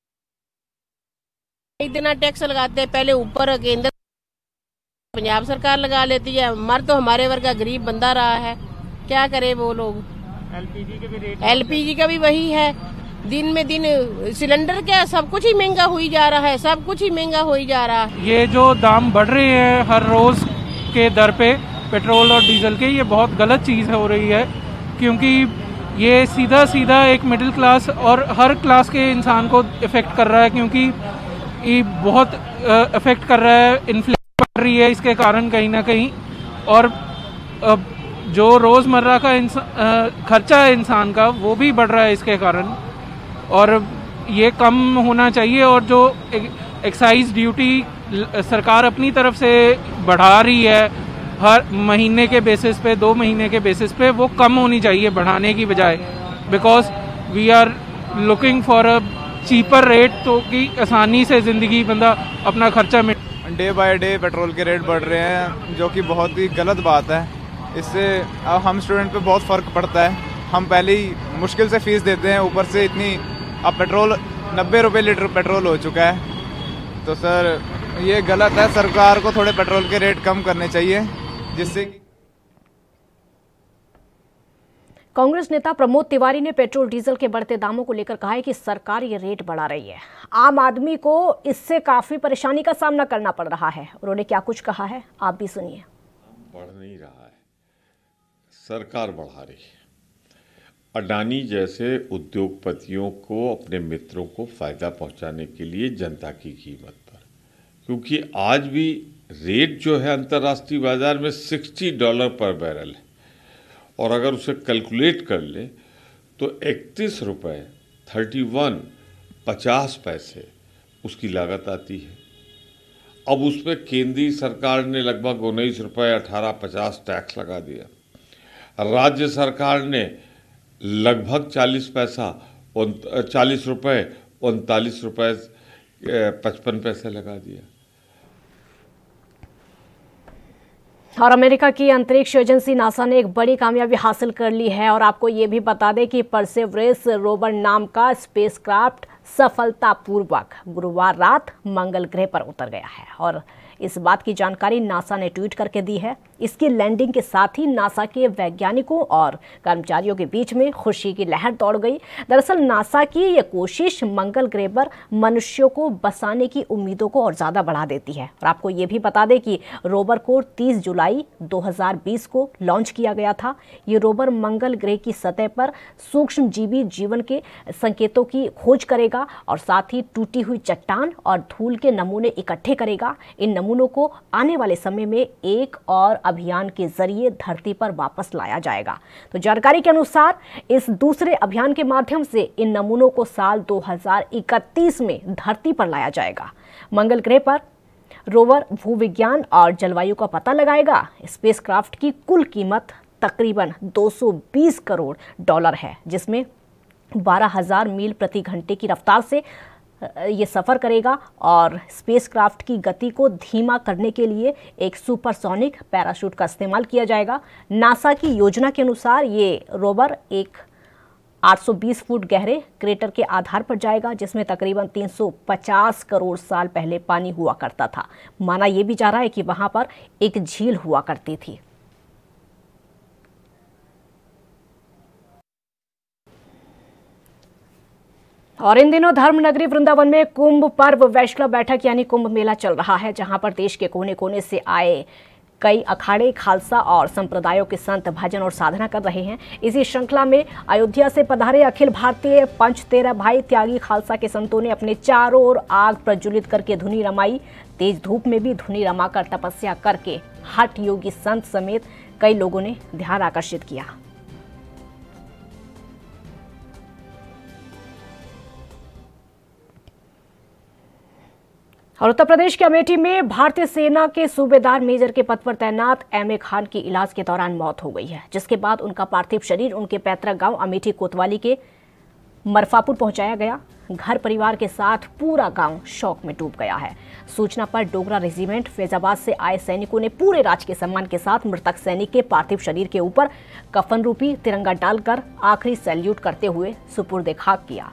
इतना टैक्स लगाते हैं। पहले ऊपर केंद्र पंजाब सरकार लगा लेती है, मर तो हमारे वर्गा गरीब बंदा रहा है, क्या करे वो लोग। एलपीजी के भी रेट एलपीजी का भी वही है, दिन में दिन सिलेंडर क्या सब कुछ ही महंगा हो ही जा रहा है, सब कुछ ही महंगा हो ही जा रहा है। ये जो दाम बढ़ रहे हैं हर रोज के दर पे पेट्रोल और डीजल के, ये बहुत गलत चीज़ हो रही है क्योंकि ये सीधा सीधा एक मिडिल क्लास और हर क्लास के इंसान को इफेक्ट कर रहा है क्योंकि ये बहुत इफेक्ट कर रहा है। इन्फ्लेशन बढ़ रही है इसके कारण कहीं ना कहीं, और जो रोज़मर्रा का खर्चा है इंसान का वो भी बढ़ रहा है इसके कारण, और ये कम होना चाहिए। और जो एक्साइज ड्यूटी सरकार अपनी तरफ से बढ़ा रही है हर महीने के बेसिस पे, दो महीने के बेसिस पे, वो कम होनी चाहिए बढ़ाने की बजाय, because we are looking for a cheaper rate, तो कि आसानी से ज़िंदगी बंदा अपना खर्चा meet. Day by day petrol के रेट बढ़ रहे हैं जो कि बहुत ही गलत बात है। इससे अब हम स्टूडेंट पे बहुत फ़र्क पड़ता है। हम पहले ही मुश्किल से फीस देते हैं, ऊपर से इतनी अब पेट्रोल नब्बे रुपये लीटर पेट्रोल हो चुका है। तो सर ये गलत है, सरकार को थोड़े पेट्रोल के रेट कम करने चाहिए जिससे कि कांग्रेस नेता प्रमोद तिवारी ने पेट्रोल डीजल के बढ़ते दामों को लेकर कहा है कि सरकार ये रेट बढ़ा रही है। आम आदमी को इससे काफी परेशानी का सामना करना पड़ रहा है। उन्होंने क्या कुछ कहा है, आप भी सुनिए। बढ़ नहीं रहा है, सरकार बढ़ा रही है। अडानी जैसे उद्योगपतियों को, अपने मित्रों को फायदा पहुंचाने के लिए जनता की कीमत पर, क्योंकि आज भी रेट जो है अंतर्राष्ट्रीय बाजार में साठ डॉलर पर बैरल है, और अगर उसे कैलकुलेट कर ले तो इकतीस रुपये थर्टी वन पचास पैसे उसकी लागत आती है। अब उसमें केंद्रीय सरकार ने लगभग उन्नीस रुपये अठारह पचास टैक्स लगा दिया। राज्य सरकार ने लगभग चालीस पैसा चालीस रुपये उनतालीस रुपये पचपन पैसे लगा दिया। और अमेरिका की अंतरिक्ष एजेंसी नासा ने एक बड़ी कामयाबी हासिल कर ली है। और आपको ये भी बता दें कि परसेवरेंस रोवर नाम का स्पेसक्राफ्ट सफलतापूर्वक गुरुवार रात मंगल ग्रह पर उतर गया है। और इस बात की जानकारी नासा ने ट्वीट करके दी है। इसकी लैंडिंग के साथ ही नासा के वैज्ञानिकों और कर्मचारियों के बीच में खुशी की लहर दौड़ गई। दरअसल नासा की ये कोशिश मंगल ग्रह पर मनुष्यों को बसाने की उम्मीदों को और ज़्यादा बढ़ा देती है। और आपको ये भी बता दें कि रोवर को तीस जुलाई दो हज़ार बीस को लॉन्च किया गया था। ये रोवर मंगल ग्रह की सतह पर सूक्ष्म जीवी जीवन के संकेतों की खोज करेगा और साथ ही टूटी हुई चट्टान और धूल के नमूने इकट्ठे करेगा। इन नमूनों को आने वाले समय में एक और अभियान के जरिए धरती पर वापस लाया जाएगा। तो जानकारी के अनुसार इस दूसरे अभियान के माध्यम से इन नमूनों को साल दो हज़ार इकतीस में धरती पर लाया जाएगा। मंगल ग्रह पर रोवर भूविज्ञान और जलवायु का पता लगाएगा। स्पेसक्राफ्ट की कुल कीमत तकरीबन दो सौ बीस करोड़ डॉलर है, जिसमें बारह हज़ार मील प्रति घंटे की रफ्तार से ये सफ़र करेगा। और स्पेसक्राफ्ट की गति को धीमा करने के लिए एक सुपरसोनिक पैराशूट का इस्तेमाल किया जाएगा। नासा की योजना के अनुसार ये रोवर एक आठ सौ बीस फुट गहरे क्रेटर के आधार पर जाएगा, जिसमें तकरीबन तीन सौ पचास करोड़ साल पहले पानी हुआ करता था। माना यह भी जा रहा है कि वहां पर एक झील हुआ करती थी। और इन दिनों धर्मनगरी वृंदावन में कुंभ पर्व वैष्णव बैठक यानी कुंभ मेला चल रहा है, जहां पर देश के कोने कोने से आए कई अखाड़े, खालसा और संप्रदायों के संत भजन और साधना कर रहे हैं। इसी श्रृंखला में अयोध्या से पधारे अखिल भारतीय पंच तेरह भाई त्यागी खालसा के संतों ने अपने चारों ओर आग प्रज्वलित करके धुनी रमाई। तेज धूप में भी धुनी रमाकर तपस्या करके हठ योगी संत समेत कई लोगों ने ध्यान आकर्षित किया। और उत्तर प्रदेश के अमेठी में भारतीय सेना के सूबेदार मेजर के पद पर तैनात एम ए खान की इलाज के दौरान मौत हो गई है, जिसके बाद उनका पार्थिव शरीर उनके पैतृक गांव अमेठी कोतवाली के मरफापुर पहुंचाया गया। घर परिवार के साथ पूरा गांव शोक में डूब गया है। सूचना पर डोगरा रेजिमेंट फैजाबाद से आए सैनिकों ने पूरे राजकीय सम्मान के साथ मृतक सैनिक के पार्थिव शरीर के ऊपर कफन रूपी तिरंगा डालकर आखिरी सैल्यूट करते हुए सुपुर्द खाक किया।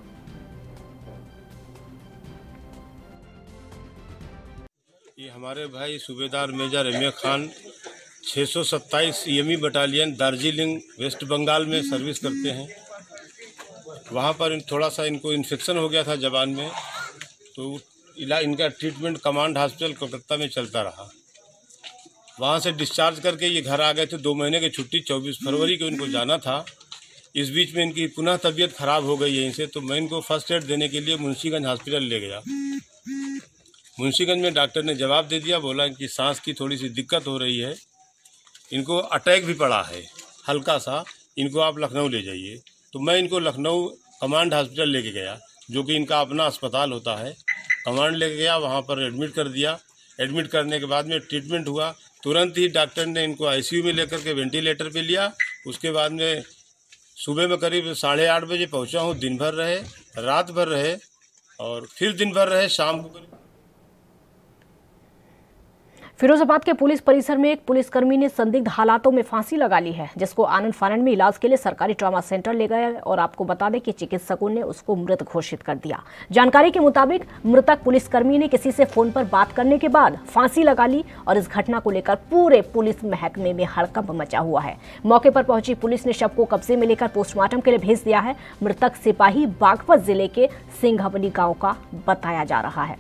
ये हमारे भाई सूबेदार मेजर एम ए खान छः सौ सत्ताईस EME battalion Darjeeling West Bengal में सर्विस करते हैं। वहाँ पर थोड़ा सा इनको इन्फेक्शन हो गया था जबान में, तो इला इनका ट्रीटमेंट कमांड हॉस्पिटल कोलकाता में चलता रहा। वहाँ से डिस्चार्ज करके ये घर आ गए थे। दो महीने की छुट्टी चौबीस फरवरी को इनको जाना था। इस बीच में इनकी पुनः तबीयत खराब हो गई यहीं से, तो मैं इनको फर्स्ट एड देने के लिए मुंशीगंज हॉस्पिटल ले गया। मुंशीगंज में डॉक्टर ने जवाब दे दिया, बोला कि सांस की थोड़ी सी दिक्कत हो रही है, इनको अटैक भी पड़ा है हल्का सा, इनको आप लखनऊ ले जाइए। तो मैं इनको लखनऊ कमांड हॉस्पिटल लेके गया, जो कि इनका अपना अस्पताल होता है। कमांड लेके गया, वहाँ पर एडमिट कर दिया। एडमिट करने के बाद में ट्रीटमेंट हुआ। तुरंत ही डॉक्टर ने इनको आईसीयू में लेकर के वेंटिलेटर पे लिया। उसके बाद में सुबह में करीब साढ़े आठ बजे पहुँचा हूँ। दिन भर रहे, रात भर रहे और फिर दिन भर रहे, शाम को। फिरोजाबाद के पुलिस परिसर में एक पुलिसकर्मी ने संदिग्ध हालातों में फांसी लगा ली है, जिसको आनंद फानंद में इलाज के लिए सरकारी ट्रॉमा सेंटर ले गए और आपको बता दें कि चिकित्सकों ने उसको मृत घोषित कर दिया। जानकारी के मुताबिक मृतक पुलिसकर्मी ने किसी से फोन पर बात करने के बाद फांसी लगा ली और इस घटना को लेकर पूरे पुलिस महकमे में हड़कंप मचा हुआ है। मौके पर पहुंची पुलिस ने शव को कब्जे में लेकर पोस्टमार्टम के लिए भेज दिया है। मृतक सिपाही बागपत जिले के सिंघवली गाँव का बताया जा रहा है।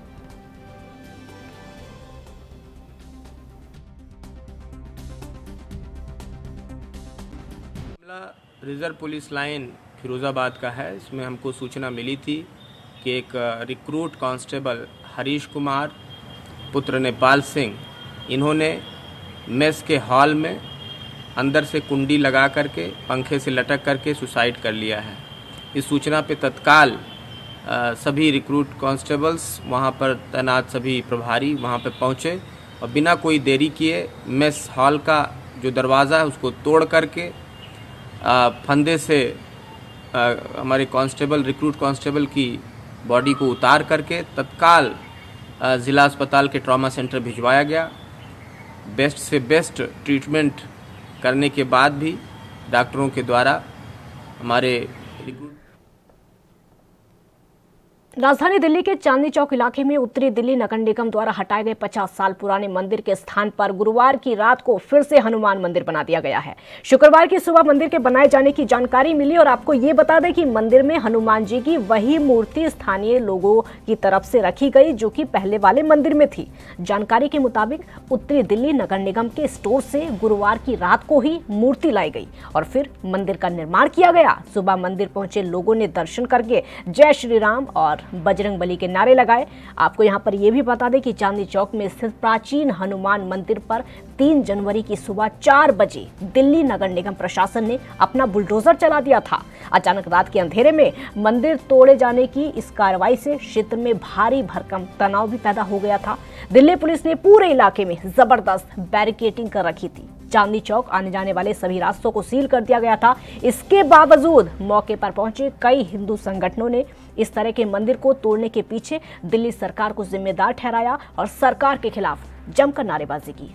रिजर्व पुलिस लाइन फिरोज़ाबाद का है। इसमें हमको सूचना मिली थी कि एक रिक्रूट कांस्टेबल हरीश कुमार पुत्र नेपाल सिंह, इन्होंने मेस के हॉल में अंदर से कुंडी लगा करके पंखे से लटक करके सुसाइड कर लिया है। इस सूचना पे तत्काल आ, सभी रिक्रूट कांस्टेबल्स वहां पर तैनात सभी प्रभारी वहां पर पहुंचे और बिना कोई देरी किए मेस हॉल का जो दरवाज़ा है उसको तोड़ करके आ, फंदे से आ, हमारे कांस्टेबल रिक्रूट कांस्टेबल की बॉडी को उतार करके तत्काल ज़िला अस्पताल के ट्रॉमा सेंटर भिजवाया गया। बेस्ट से बेस्ट ट्रीटमेंट करने के बाद भी डॉक्टरों के द्वारा हमारे रिक्रूट राजधानी दिल्ली के चांदनी चौक इलाके में उत्तरी दिल्ली नगर निगम द्वारा हटाए गए पचास साल पुराने मंदिर के स्थान पर गुरुवार की रात को फिर से हनुमान मंदिर बना दिया गया है। शुक्रवार की सुबह मंदिर के बनाए जाने की जानकारी मिली और आपको ये बता दें कि मंदिर में हनुमान जी की वही मूर्ति स्थानीय लोगों की तरफ से रखी गई जो कि पहले वाले मंदिर में थी। जानकारी के मुताबिक उत्तरी दिल्ली नगर निगम के स्टोर से गुरुवार की रात को ही मूर्ति लाई गई और फिर मंदिर का निर्माण किया गया। सुबह मंदिर पहुंचे लोगों ने दर्शन करके जय श्री राम और बजरंग बली के नारे लगाए। आपको यहां पर यह भी बता दें कि चांदनी चौक में स्थित प्राचीन हनुमान मंदिर पर तीन जनवरी की सुबह चार बजे दिल्ली नगर निगम प्रशासन ने अपना बुलडोजर चला दिया था। अचानक रात के अंधेरे में मंदिर तोड़े जाने की इस कार्रवाई से क्षेत्र में भारी भरकम तनाव भी पैदा हो गया था। दिल्ली पुलिस ने पूरे इलाके में जबरदस्त बैरिकेडिंग कर रखी थी। चांदनी चौक आने जाने वाले सभी रास्तों को सील कर दिया गया था। इसके बावजूद मौके पर पहुंचे कई हिंदू संगठनों ने इस तरह के मंदिर को तोड़ने के पीछे दिल्ली सरकार को जिम्मेदार ठहराया और सरकार के खिलाफ जमकर नारेबाजी की।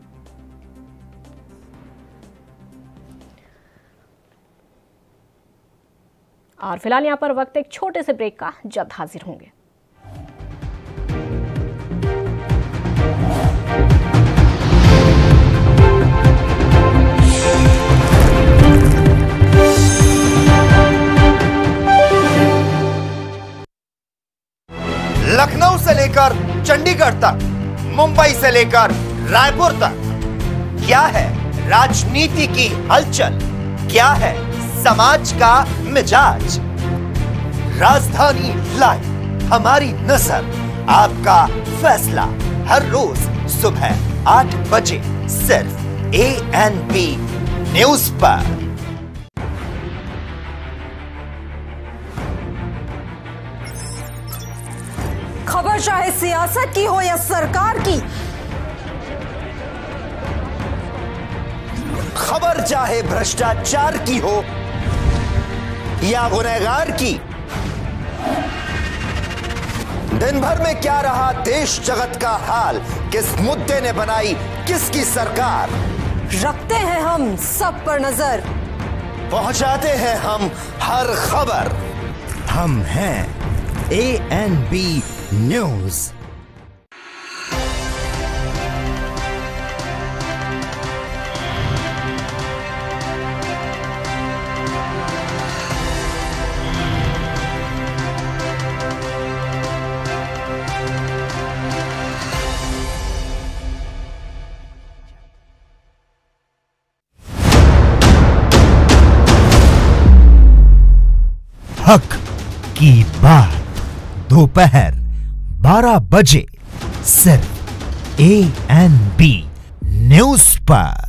और फिलहाल यहां पर वक्त एक छोटे से ब्रेक का, जल्द हाजिर होंगे। लखनऊ से लेकर चंडीगढ़ तक, मुंबई से लेकर रायपुर तक, क्या है राजनीति की हलचल, क्या है समाज का मिजाज। राजधानी लाइव, हमारी नजर, आपका फैसला, हर रोज सुबह आठ बजे सिर्फ ए एन बी न्यूज पर। खबर चाहे सियासत की हो या सरकार की, खबर चाहे भ्रष्टाचार की हो या गुनहगार की, दिन भर में क्या रहा देश जगत का हाल, किस मुद्दे ने बनाई किसकी सरकार, रखते हैं हम सब पर नजर, पहुंचाते हैं हम हर खबर। हम हैं ए एन बी न्यूज। हक की बात दोपहर बारह बजे सिर्फ ए एन बी न्यूज पर।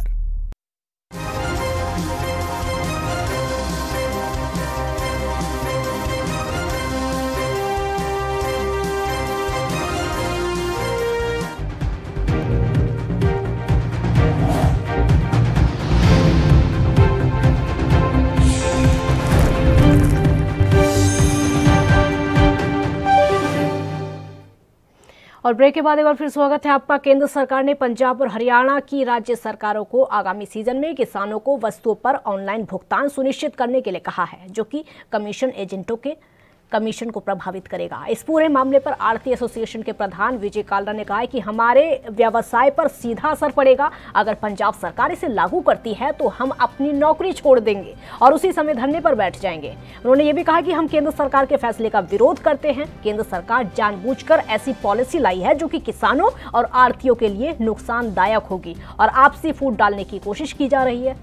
और ब्रेक के बाद एक बार फिर स्वागत है आपका। केंद्र सरकार ने पंजाब और हरियाणा की राज्य सरकारों को आगामी सीजन में किसानों को वस्तुओं पर ऑनलाइन भुगतान सुनिश्चित करने के लिए कहा है, जो कि कमीशन एजेंटों के कमीशन को प्रभावित करेगा। इस पूरे मामले पर आढ़ती एसोसिएशन के प्रधान विजय कालरा ने कहा है कि हमारे व्यवसाय पर सीधा असर पड़ेगा। अगर पंजाब सरकार इसे लागू करती है तो हम अपनी नौकरी छोड़ देंगे और उसी समय धरने पर बैठ जाएंगे। उन्होंने ये भी कहा कि हम केंद्र सरकार के फैसले का विरोध करते हैं। केंद्र सरकार जानबूझकर ऐसी पॉलिसी लाई है जो कि किसानों और आढ़तियों के लिए नुकसानदायक होगी और आपसी फूट डालने की कोशिश की जा रही है।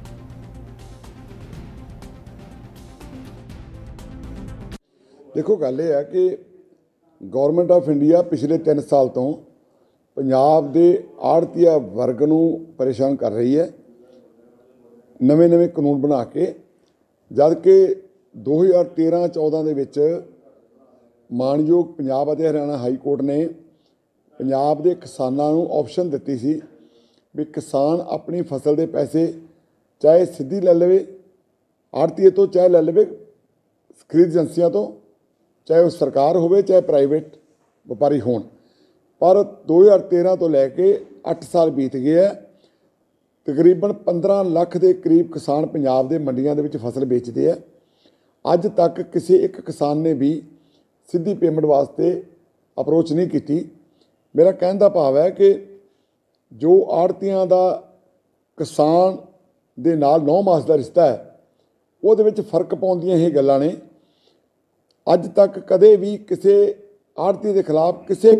देखो गल यह है कि गौरमेंट ऑफ इंडिया पिछले तीन साल तो पंजाब के आड़तीया वर्ग नूं परेशान कर रही है नवे नवे कानून बना के, जबकि दो हज़ार तेरह चौदह के विच मानयोग पंजाब और हरियाणा हाई कोर्ट ने पंजाब के किसानों नूं ऑप्शन दिती सी भी किसान अपनी फसल के पैसे चाहे सीधी ले लवे आड़तीए तो, चाहे ले लवे खरीद एजेंसियां तो, चाहे वो सरकार हो चाहे प्राइवेट व्यापारी होण। पर दो हज़ार तेरह तो लैके अठ साल बीत गए है। तकरीबन पंद्रह लाख के करीब किसान पंजाब के मंडियां दे विच फसल बेचते हैं। अज तक किसी एक किसान ने भी सीधी पेमेंट वास्ते अप्रोच नहीं की। मेरा कहने का भाव है कि जो आड़तियां का किसान दे नाल नौ मास का रिश्ता है वो फर्क पाउंदियां ये गल्लां ने। अज तक कदे भी किसी आड़ती के खिलाफ किसी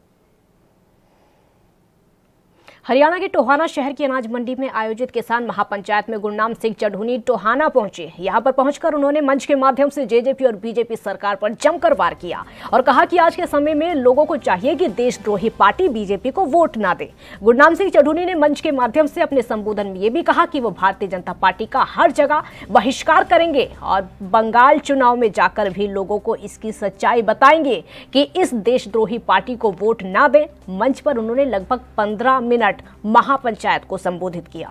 हरियाणा के टोहाना शहर की अनाज मंडी में आयोजित किसान महापंचायत में गुरनाम सिंह चढ़ूनी टोहाना पहुंचे। यहां पर पहुंचकर उन्होंने मंच के माध्यम से जेजेपी और बीजेपी सरकार पर जमकर वार किया और कहा कि आज के समय में लोगों को चाहिए कि देशद्रोही पार्टी बीजेपी को वोट ना दे। गुरनाम सिंह चढ़ूनी ने मंच के माध्यम से अपने संबोधन में ये भी कहा कि वो भारतीय जनता पार्टी का हर जगह बहिष्कार करेंगे और बंगाल चुनाव में जाकर भी लोगों को इसकी सच्चाई बताएंगे कि इस देशद्रोही पार्टी को वोट ना दें। मंच पर उन्होंने लगभग पंद्रह मिनट महापंचायत को संबोधित किया।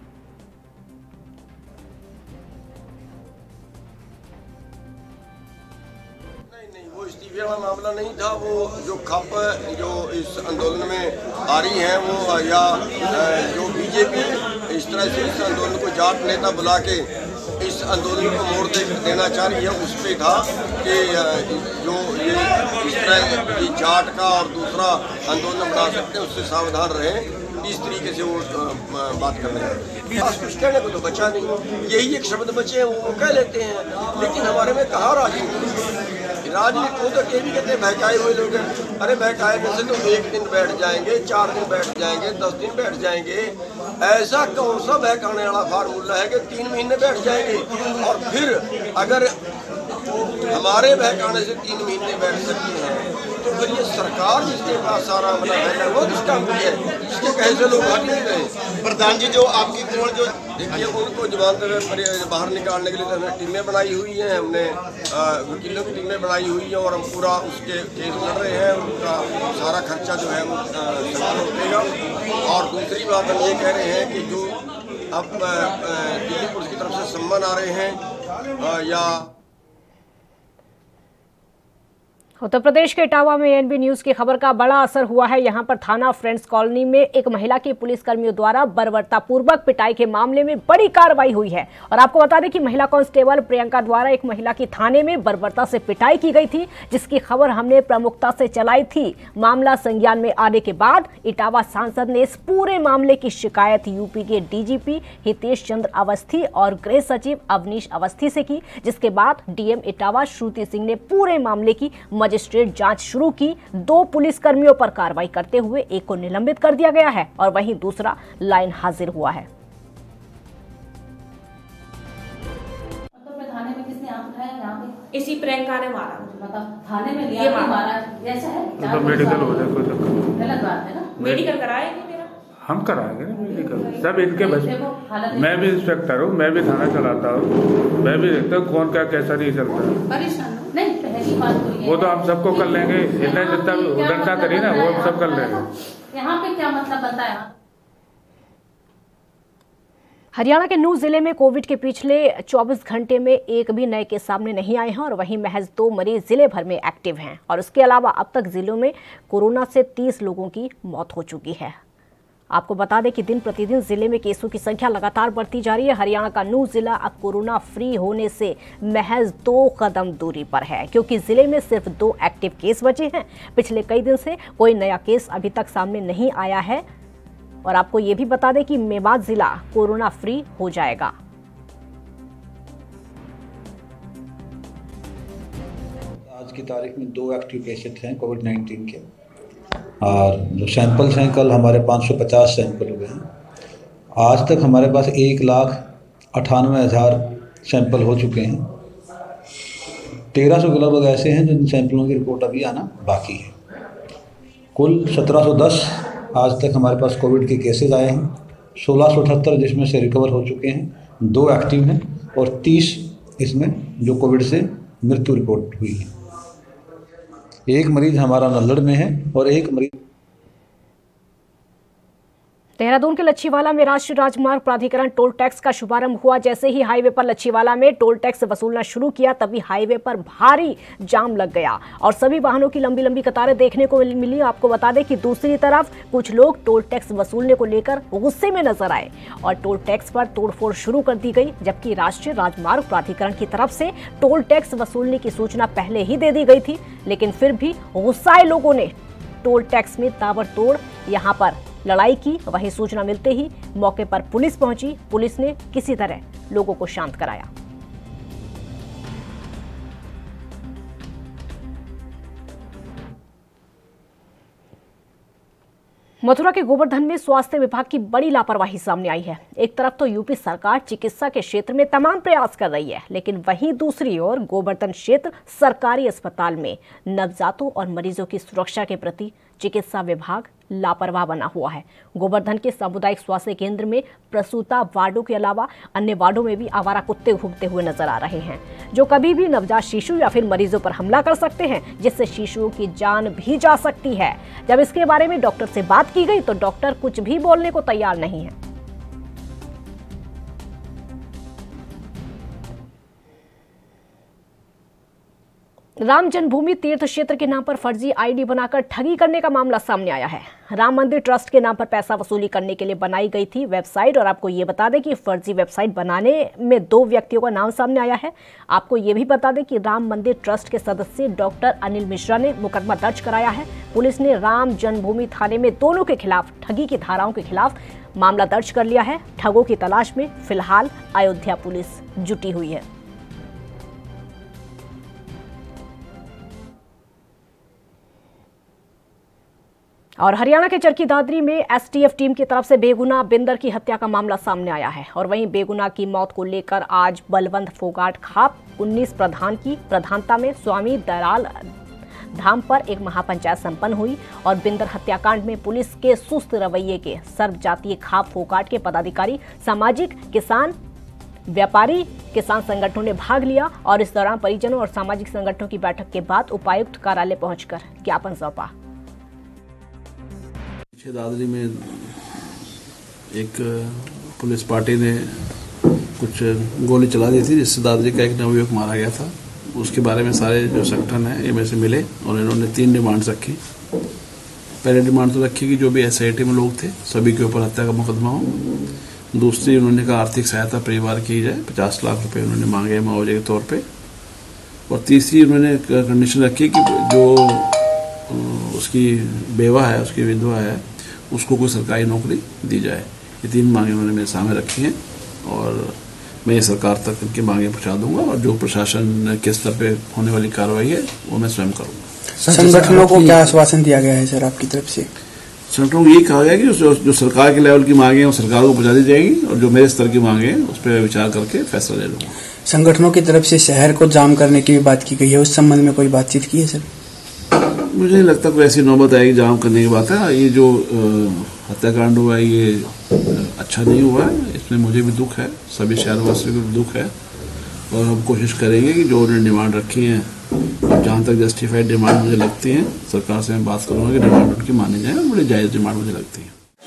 वो इस्तीफे वाला मामला नहीं था। वो जो खप जो इस आंदोलन में आ रही है वो या जो बीजेपी इस तरह से इस आंदोलन को जाट नेता बुला के इस आंदोलन को मोड़ दे देना चाह रही है, उस पर था कि जो ये इस तरह की जाट का और दूसरा आंदोलन बना सकते हैं उससे सावधान रहें। इस तरीके से वो बात कर रहे हैं। बस कुछ कहने को तो बचा नहीं, यही एक शब्द बचे हैं वो कह लेते हैं, लेकिन हमारे में कहाँ राजनीति राजनीति को तो ये भी कहते हैं बहकाए हुए लोग हैं। अरे बहकाए में से तो एक दिन बैठ जाएंगे, चार दिन बैठ जाएंगे, दस दिन बैठ जाएंगे। ऐसा कौन सा बहकाने वाला फार्मूला है कि तीन महीने बैठ जाएंगे और फिर अगर हमारे बहकाने से तीन महीने बैठ सकते हैं तो फिर ये सरकार जिसके पास सारा अमला है वो किसका है, जिसके कहे से लोग हट नहीं रहे। प्रधान जी जो आपकी कोण जो देखिए उनको जमानत बाहर निकालने के लिए तो हमने टीमें बनाई हुई हैं, हमने वकीलों की टीमें बनाई हुई हैं और हम पूरा उसके केस लड़ रहे हैं। उनका सारा खर्चा जो है वो सरकार उठेगा। और दूसरी बात हम ये कह रहे हैं कि जो अब दिल्ली पुलिस की तरफ से सम्मान आ रहे हैं या उत्तर प्रदेश के इटावा में एएनबी न्यूज की खबर का बड़ा असर हुआ है। यहां पर थाना फ्रेंड्स कॉलोनी में एक महिला की पुलिस कर्मियों द्वारा बर्बरतापूर्वक पिटाई के मामले में बड़ी कार्रवाई हुई है। और आपको बता दें कि महिला कांस्टेबल प्रियंका द्वारा एक महिला की थाने में बर्बरता से पिटाई की गई थी, जिसकी खबर हमने प्रमुखता से चलाई थी। मामला संज्ञान में आने के बाद इटावा सांसद ने इस पूरे मामले की शिकायत यूपी के डीजीपी हितेश चंद्र अवस्थी और गृह सचिव अवनीश अवस्थी से की, जिसके बाद डीएम इटावा श्रुति सिंह ने पूरे मामले की मजिस्ट्रेट जांच शुरू की। दो पुलिस कर्मियों पर कार्रवाई करते हुए एक को निलंबित कर दिया गया है और वहीं दूसरा लाइन हाजिर हुआ है। थाने में किसने आंख उठाया? यहाँ पे इसी प्रियंका ने मारा। मतलब थाने में लिया मारा, मारा ऐसा है? तो मेडिकल हो जाए कोई गलत बात है ना। मेडिकल कराएंगे मेरा, हम कराएंगे ना मेडिकल, सब इनके बस। मैं भी इंस्पेक्टर हूँ, मैं भी थाना चलाता हूँ, मैं भी देखता हूँ कौन क्या कैसा नहीं चलता है। परेशान नहीं, पहली बात तो ये वो तो हम सबको कर लेंगे, इतना जितना उड़नता करी ना वो हम सब कर लेंगे। यहाँ पे क्या मतलब बताया? हरियाणा के नूह जिले में कोविड के पिछले चौबीस घंटे में एक भी नए केस सामने नहीं आए हैं और वहीं महज दो मरीज जिले भर में एक्टिव हैं और उसके अलावा अब तक जिलों में कोरोना से तीस लोगों की मौत हो चुकी है। आपको बता दें कि दिन प्रतिदिन जिले में केसों की संख्या लगातार बढ़ती जा रही है। हरियाणा का नूह जिला अब कोरोना फ्री होने से महज दो कदम दूरी पर है, क्योंकि जिले में सिर्फ दो एक्टिव केस बचे हैं। पिछले कई दिन से कोई नया केस अभी तक सामने नहीं आया है और आपको ये भी बता दें कि मेवात जिला कोरोना फ्री हो जाएगा। आज की तारीख में दो एक्टिव पेशेंट हैं कोविड नाइन्टीन के और जो सैंपल्स हैं कल हमारे पाँच सौ पचास सैंपल हुए हैं। आज तक हमारे पास एक लाख अठानवे हज़ार सैंपल हो चुके हैं। तेरह सौ लगभग ऐसे हैं जिन सैंपलों की रिपोर्ट अभी आना बाकी है। कुल सत्रह सौ दस आज तक हमारे पास कोविड के केसेस आए हैं। सोलह सौ अठहत्तर जिसमें से रिकवर हो चुके हैं, दो एक्टिव हैं और तीस इसमें जो कोविड से मृत्यु रिपोर्ट हुई है। एक मरीज हमारा नल्लड़ में है और एक मरीज देहरादून के लच्छीवाला में राष्ट्रीय राजमार्ग प्राधिकरण टोल टैक्स का शुभारंभ हुआ। जैसे ही हाईवे पर लच्छीवाला में टोल टैक्स वसूलना शुरू किया तभी हाईवे पर भारी जाम लग गया और सभी वाहनों की लंबी लंबी कतारें देखने को मिली। आपको बता दें कि दूसरी तरफ कुछ लोग टोल टैक्स वसूलने को लेकर गुस्से में नजर आए और टोल टैक्स पर तोड़फोड़ शुरू कर दी गई, जबकि राष्ट्रीय राजमार्ग प्राधिकरण की तरफ से टोल टैक्स वसूलने की सूचना पहले ही दे दी गई थी, लेकिन फिर भी गुस्साए लोगों ने टोल टैक्स में ताबड़तोड़ यहां पर लड़ाई की। वहीं सूचना मिलते ही मौके पर पुलिस पहुंची। पुलिस ने किसी तरह लोगों को शांत कराया। मथुरा के गोवर्धन में स्वास्थ्य विभाग की बड़ी लापरवाही सामने आई है। एक तरफ तो यूपी सरकार चिकित्सा के क्षेत्र में तमाम प्रयास कर रही है, लेकिन वहीं दूसरी ओर गोवर्धन क्षेत्र सरकारी अस्पताल में नवजातों और मरीजों की सुरक्षा के प्रति चिकित्सा विभाग लापरवाह बना हुआ है। गोवर्धन के सामुदायिक स्वास्थ्य केंद्र में प्रसूता वार्डों के अलावा अन्य वार्डों में भी आवारा कुत्ते घूमते हुए नजर आ रहे हैं, जो कभी भी नवजात शिशु या फिर मरीजों पर हमला कर सकते हैं, जिससे शिशुओं की जान भी जा सकती है। जब इसके बारे में डॉक्टर से बात की गई तो डॉक्टर कुछ भी बोलने को तैयार नहीं है। राम जन्मभूमि तीर्थ क्षेत्र के नाम पर फर्जी आईडी बनाकर ठगी करने का मामला सामने आया है। राम मंदिर ट्रस्ट के नाम पर पैसा वसूली करने के लिए बनाई गई थी वेबसाइट और आपको ये बता दें कि फर्जी वेबसाइट बनाने में दो व्यक्तियों का नाम सामने आया है। आपको ये भी बता दें कि राम मंदिर ट्रस्ट के सदस्य डॉक्टर अनिल मिश्रा ने मुकदमा दर्ज कराया है। पुलिस ने राम जन्मभूमि थाने में दोनों के खिलाफ ठगी की धाराओं के खिलाफ मामला दर्ज कर लिया है। ठगों की तलाश में फिलहाल अयोध्या पुलिस जुटी हुई है। और हरियाणा के चरखी दादरी में एसटीएफ टीम की तरफ से बेगुनाह बिंदर की हत्या का मामला सामने आया है और वहीं बेगुनाह की मौत को लेकर आज बलवंत फोगाट खाप उन्नीस प्रधान की प्रधानता में स्वामी दयाल धाम पर एक महापंचायत संपन्न हुई और बिंदर हत्याकांड में पुलिस के सुस्त रवैये के सर्वजातीय खाप फोगाट के पदाधिकारी, सामाजिक, किसान, व्यापारी, किसान संगठनों ने भाग लिया और इस दौरान परिजनों और सामाजिक संगठनों की बैठक के बाद उपायुक्त कार्यालय पहुंचकर ज्ञापन सौंपा। दादरी में एक पुलिस पार्टी ने कुछ गोली चला दी थी, जिससे दादरी का एक नवयुवक मारा गया था। उसके बारे में सारे जो संगठन हैं इनमें से मिले और इन्होंने तीन डिमांड्स रखी। पहले डिमांड तो रखी कि जो भी एसआईटी में लोग थे सभी के ऊपर हत्या का मुकदमा हो। दूसरी उन्होंने कहा आर्थिक सहायता परिवार की जाए, पचास लाख रुपए उन्होंने मांगे मुआवजे के तौर पे। और तीसरी उन्होंने कंडीशन रखी कि जो उसकी बेवा है, उसकी विधवा है, उसको कोई सरकारी नौकरी दी जाए। ये तीन मांगे उन्होंने मेरे सामने रखी हैं और मैं ये सरकार तक इनकी मांगे पहुंचा दूंगा और जो प्रशासन के स्तर पे होने वाली कार्रवाई है वो मैं स्वयं करूंगा। संगठनों को क्या आश्वासन दिया गया है सर आपकी तरफ से? संगठनों को यही कहा गया कि जो, जो सरकार के लेवल की मांगे हैं वो सरकार को पहुंचा दी जाएगी और जो मेरे स्तर की मांगे हैं उस पर विचार करके फैसला ले लूंगा। संगठनों की तरफ से शहर को जाम करने की भी बात की गई है, उस संबंध में कोई बातचीत की है सर? मुझे नहीं लगता कोई ऐसी नौबत आएगी जाम करने की बात है। ये जो हत्याकांड हुआ है ये अच्छा नहीं हुआ है, इसमें मुझे भी दुख है, सभी शहरवासियों को भी दुख है और हम कोशिश करेंगे कि जो उन्होंने डिमांड रखी है, जहाँ तक जस्टिफाइड डिमांड मुझे लगती है, सरकार से मैं बात करूँगा कि डिमांड उनकी मानी जाए। बड़ी जायज़ डिमांड मुझे लगती है।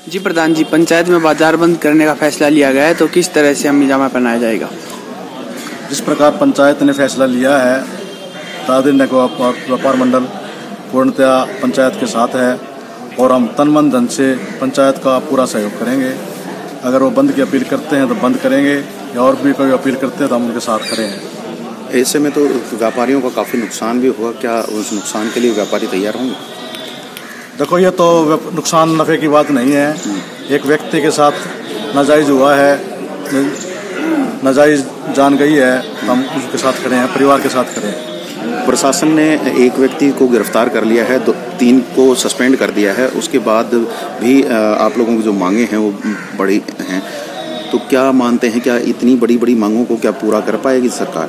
जी प्रधान जी, पंचायत में बाजार बंद करने का फैसला लिया गया है, तो किस तरह से हंगामा पहनाया जाएगा? जिस प्रकार पंचायत ने फैसला लिया है, दादरी नगर व्यापार मंडल पूर्णतया पंचायत के साथ है और हम तन मन धन से पंचायत का पूरा सहयोग करेंगे। अगर वो बंद की अपील करते हैं तो बंद करेंगे, या और भी कोई अपील करते हैं तो हम उनके साथ खड़े हैं। ऐसे में तो व्यापारियों का काफ़ी नुकसान भी हुआ, क्या उस नुकसान के लिए व्यापारी तैयार होंगे? देखो, ये तो नुकसान नफ़े की बात नहीं है। एक व्यक्ति के साथ नाजायज़ हुआ है, नाजायज़ जान गई है, हम उसके साथ खड़े हैं, परिवार के साथ खड़े हैं। प्रशासन ने एक व्यक्ति को गिरफ्तार कर लिया है, दो तीन को सस्पेंड कर दिया है, उसके बाद भी आप लोगों की जो मांगे हैं वो बड़ी हैं, तो क्या मानते हैं, क्या इतनी बड़ी बड़ी मांगों को क्या पूरा कर पाएगी सरकार?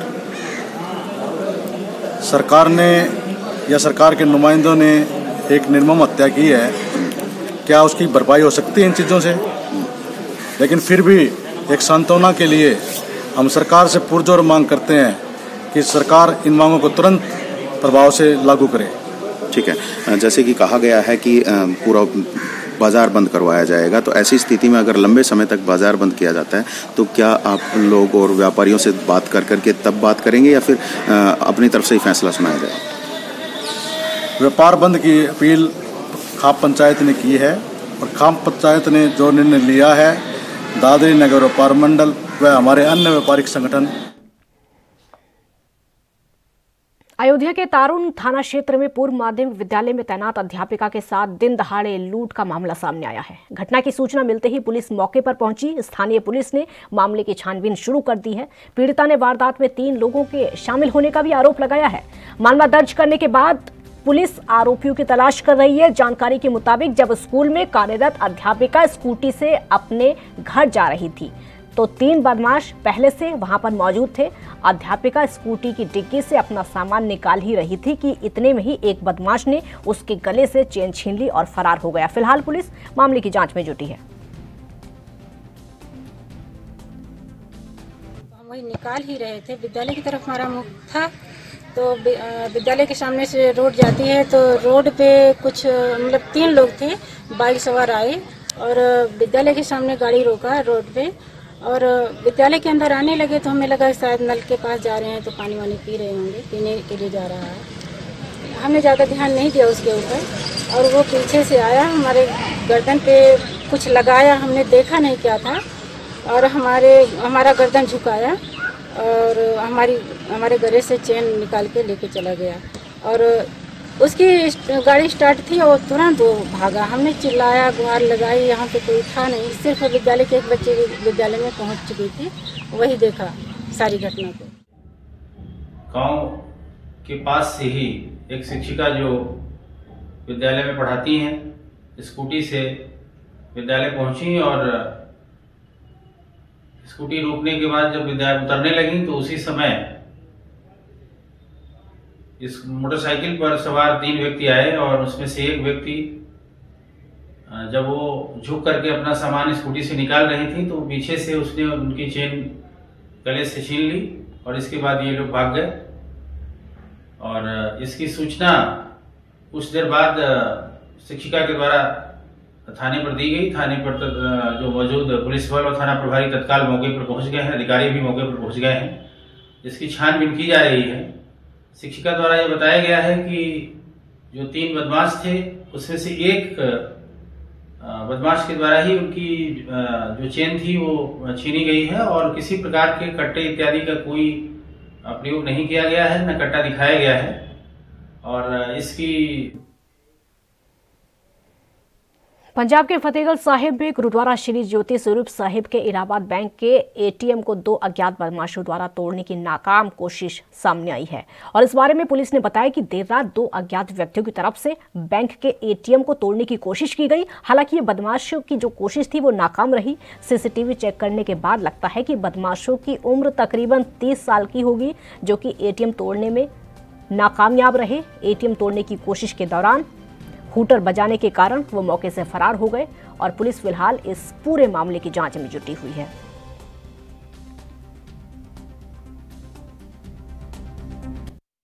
सरकार ने या सरकार के नुमाइंदों ने एक निर्मम हत्या की है, क्या उसकी भरपाई हो सकती है इन चीज़ों से? लेकिन फिर भी एक सांत्वना के लिए हम सरकार से पुरजोर मांग करते हैं कि सरकार इन मांगों को तुरंत प्रभाव से लागू करे। ठीक है, जैसे कि कहा गया है कि पूरा बाज़ार बंद करवाया जाएगा, तो ऐसी स्थिति में अगर लंबे समय तक बाज़ार बंद किया जाता है तो क्या आप लोग और व्यापारियों से बात कर करके तब बात करेंगे या फिर अपनी तरफ से ही फैसला सुनाया जाएगा? व्यापार बंद की अपील खाप पंचायत ने की है और खाप पंचायत ने जो निर्णय लिया है, दादरी नगर व्यापार मंडल व हमारे अन्य व्यापारिक संगठन। अयोध्या के तारुण थाना क्षेत्र में पूर्व माध्यमिक विद्यालय में तैनात अध्यापिका के साथ दिन दहाड़े लूट का मामला सामने आया है। घटना की सूचना मिलते ही पुलिस मौके पर पहुंची। स्थानीय पुलिस ने मामले की छानबीन शुरू कर दी है। पीड़िता ने वारदात में तीन लोगों के शामिल होने का भी आरोप लगाया है। मामला दर्ज करने के बाद पुलिस आरोपियों की तलाश कर रही है। जानकारी के मुताबिक जब स्कूल में कार्यरत अध्यापिका स्कूटी से अपने घर जा रही थी तो तीन बदमाश पहले से वहां पर मौजूद थे। अध्यापिका स्कूटी की डिग्गी से अपना सामान निकाल ही रही थी कि इतने में ही एक बदमाश ने उसके गले से चेन छीन ली और फरार हो गया। फिलहाल पुलिस मामले की जांच में जुटी है। हम वही निकाल ही रहे थे, विद्यालय की तरफ हमारा मुख था, तो विद्यालय के सामने से रोड जाती है, तो रोड पे कुछ मतलब तीन लोग थे, बाइक सवार आए और विद्यालय के सामने गाड़ी रोका रोड पे और विद्यालय के अंदर आने लगे। तो हमें लगा शायद नल के पास जा रहे हैं तो पानी वानी पी रहे होंगे, पीने के लिए जा रहा है। हमने ज़्यादा ध्यान नहीं दिया उसके ऊपर और वो पीछे से आया, हमारे गर्दन पे कुछ लगाया, हमने देखा नहीं क्या था और हमारे हमारा गर्दन झुकाया और हमारी हमारे गले से चेन निकाल के लेके चला गया और उसकी गाड़ी स्टार्ट थी और तुरंत वो भागा। हमने चिल्लाया, गुहार लगाई, यहाँ पे कोई था नहीं, सिर्फ विद्यालय के एक बच्चे विद्यालय में पहुँच चुकी थी, वही देखा सारी घटना को। गांव के पास से ही एक शिक्षिका जो विद्यालय में पढ़ाती हैं स्कूटी से विद्यालय पहुंची और स्कूटी रोकने के बाद जब विद्यालय उतरने लगी तो उसी समय इस मोटरसाइकिल पर सवार तीन व्यक्ति आए और उसमें से एक व्यक्ति जब वो झुक करके अपना सामान स्कूटी से निकाल रही थी तो पीछे से उसने उनकी चेन गले से छीन ली और इसके बाद ये लोग भाग गए। और इसकी सूचना कुछ देर बाद शिक्षिका के द्वारा थाने पर दी गई। थाने पर जो मौजूद पुलिस बल और थाना प्रभारी तत्काल मौके पर पहुंच गए हैं, अधिकारी भी मौके पर पहुंच गए हैं। इसकी छानबीन की जा रही है। शिक्षिका द्वारा यह बताया गया है कि जो तीन बदमाश थे उसमें से एक बदमाश के द्वारा ही उनकी जो चेन थी वो छीनी गई है और किसी प्रकार के कट्टे इत्यादि का कोई प्रयोग नहीं किया गया है, न कट्टा दिखाया गया है। और इसकी पंजाब के फतेहगढ़ साहिब में गुरुद्वारा श्री ज्योति स्वरूप साहिब के इलाहाबाद बैंक के एटीएम को दो अज्ञात बदमाशों द्वारा तोड़ने की नाकाम कोशिश सामने आई है और इस बारे में पुलिस ने बताया कि देर रात दो अज्ञात व्यक्तियों की तरफ से बैंक के एटीएम को तोड़ने की कोशिश की गई। हालांकि ये बदमाशों की जो कोशिश थी वो नाकाम रही। सीसीटीवी चेक करने के बाद लगता है कि बदमाशों की उम्र तकरीबन तीस साल की होगी, जो कि एटीएम तोड़ने में नाकामयाब रहे। एटीएम तोड़ने की कोशिश के दौरान हूटर बजाने के कारण वो मौके से फरार हो गए और पुलिस फिलहाल इस पूरे मामले की जांच में जुटी हुई है।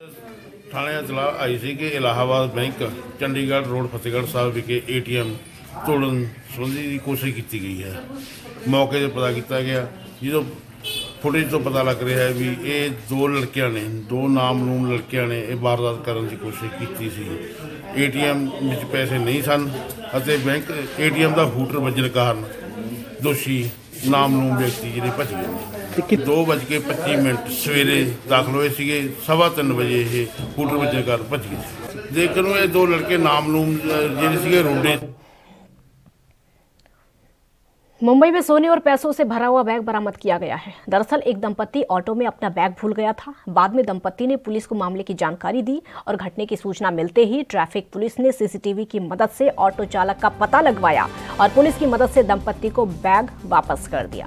थाने इतला आई सी कि इलाहाबाद बैंक चंडीगढ़ रोड फतेहगढ़ साहब विखे एटीएम ਤੋੜਨ ਸੰਬੰਧੀ ਦੀ ਕੋਸ਼ਿਸ਼ ਕੀਤੀ ਗਈ ਹੈ। ਮੌਕੇ 'ਤੇ ਪਤਾ ਕੀਤਾ ਗਿਆ, ਜਦੋਂ ਫੁਟੇਜ ਤੋਂ ਪਤਾ ਲੱਗ ਰਿਹਾ ਹੈ ਵੀ ਇਹ ਦੋ ਲੜਕਿਆਂ ਨੇ ਦੋ ਨਾਮਲੂਮ ਲੜਕਿਆਂ ਨੇ ਇਹ ਵਾਰਦਾਤ ਕਰਨ ਦੀ ਕੋਸ਼ਿਸ਼ ਕੀਤੀ ਸੀ। ਏਟੀਐਮ ਵਿੱਚ ਪੈਸੇ ਨਹੀਂ ਸਨ ਅਤੇ ਬੈਂਕ ਏਟੀਐਮ ਦਾ ਹੂਟਰ ਵੱਜਣ ਕਾਰਨ ਦੋਸ਼ੀ ਨਾਮਲੂਮ ਵਿਅਕਤੀ ਜਿਹੜੇ ਭੱਜ ਗਏ ਨੇ। ਦੋ ਵੱਜ ਕੇ ਪੱਚੀ ਮਿੰਟ ਸਵੇਰੇ ਦਾਖਲ ਹੋਏ ਸੀਗੇ, ਸਵਾ ਤਿੰਨ ਵਜੇ ਇਹ ਹੂਟਰ ਵੱਜਣ ਕਾਰਨ ਭੱਜ ਗਏ। ਦੇਖਣ ਨੂੰ ਇਹ ਦੋ ਲੜਕੇ ਨਾਮਲੂਮ ਜਿਹੜੇ ਸੀਗੇ ਰੋਡੇ। मुंबई में सोने और पैसों से भरा हुआ बैग बरामद किया गया है। दरअसल एक दंपति ऑटो में अपना बैग भूल गया था। बाद में दंपति ने पुलिस को मामले की जानकारी दी और घटने की सूचना मिलते ही ट्रैफिक पुलिस ने सीसीटीवी की मदद से ऑटो चालक का पता लगवाया और पुलिस की मदद से दंपति को बैग वापस कर दिया।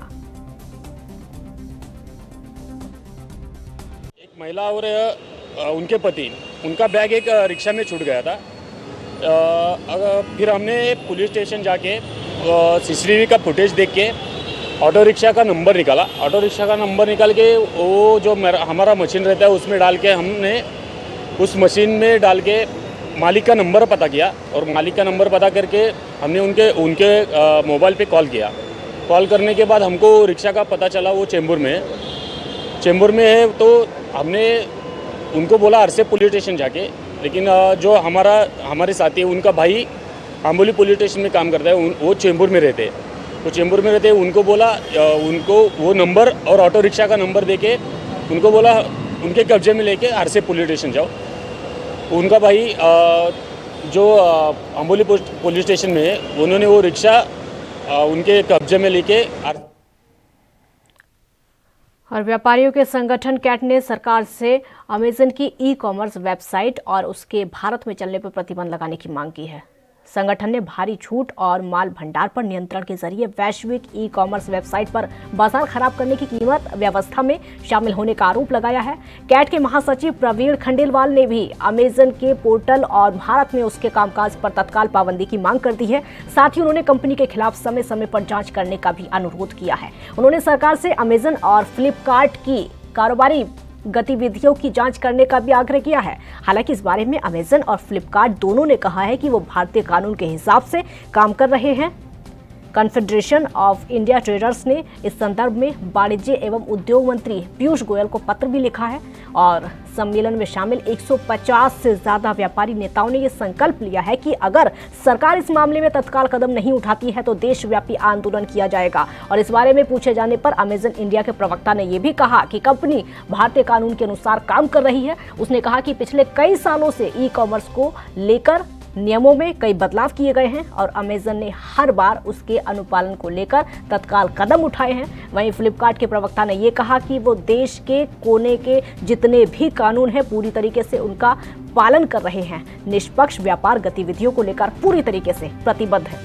एक महिला और उनके पति, उनका बैग एक रिक्शा में छूट गया था। फिर हमने पुलिस स्टेशन जाके सीसीटीवी का फुटेज देख के ऑटो रिक्शा का नंबर निकाला। ऑटो रिक्शा का नंबर निकाल के वो जो हमारा मशीन रहता है उसमें डाल के हमने उस मशीन में डाल के मालिक का नंबर पता किया और मालिक का नंबर पता करके हमने उनके उनके मोबाइल पे कॉल किया। कॉल करने के बाद हमको रिक्शा का पता चला वो चेंबूर में चेंबूर में है। तो हमने उनको बोला अरसे पुलिस स्टेशन जाके, लेकिन जो हमारा हमारे साथी है उनका भाई आंबोली पुलिस स्टेशन में काम करता है, वो चेंबूर में रहते हैं। तो चेंबूर में रहते हैं, उनको बोला उनको वो नंबर और ऑटो रिक्शा का नंबर देके उनको बोला उनके कब्जे में लेके आरसे पुलिस स्टेशन जाओ। उनका भाई जो आंबोली पुलिस स्टेशन में है, उन्होंने वो रिक्शा उनके कब्जे में लेके। और व्यापारियों के संगठन कैट ने सरकार से अमेजन की ई कॉमर्स वेबसाइट और उसके भारत में चलने पर प्रतिबंध लगाने की मांग की है। संगठन ने भारी छूट और माल भंडार पर नियंत्रण के जरिए वैश्विक ई कॉमर्स वेबसाइट पर बाजार खराब करने की कीमत व्यवस्था में शामिल होने का आरोप लगाया है। कैट के महासचिव प्रवीण खंडेलवाल ने भी अमेजन के पोर्टल और भारत में उसके कामकाज पर तत्काल पाबंदी की मांग कर दी है। साथ ही उन्होंने कंपनी के खिलाफ समय समय पर जांच करने का भी अनुरोध किया है। उन्होंने सरकार से अमेजन और फ्लिपकार्ट की कारोबारी गतिविधियों की जांच करने का भी आग्रह किया है। हालांकि इस बारे में अमेजन और फ्लिपकार्ट दोनों ने कहा है कि वो भारतीय कानून के हिसाब से काम कर रहे हैं। कॉन्फेडरेशन ऑफ इंडिया ट्रेडर्स ने इस संदर्भ में वाणिज्य एवं उद्योग मंत्री पीयूष गोयल को पत्र भी लिखा है और सम्मेलन में शामिल एक सौ पचास से ज्यादा व्यापारी नेताओं ने ये संकल्प लिया है कि अगर सरकार इस मामले में तत्काल कदम नहीं उठाती है तो देशव्यापी आंदोलन किया जाएगा। और इस बारे में पूछे जाने पर अमेजन इंडिया के प्रवक्ता ने यह भी कहा कि कंपनी भारतीय कानून के अनुसार काम कर रही है। उसने कहा कि पिछले कई सालों से ई कॉमर्स को लेकर नियमों में कई बदलाव किए गए हैं और अमेजन ने हर बार उसके अनुपालन को लेकर तत्काल कदम उठाए हैं। वहीं फ्लिपकार्ट के प्रवक्ता ने यह कहा कि वो देश के कोने के जितने भी कानून हैं पूरी तरीके से उनका पालन कर रहे हैं। निष्पक्ष व्यापार गतिविधियों को लेकर पूरी तरीके से प्रतिबद्ध है।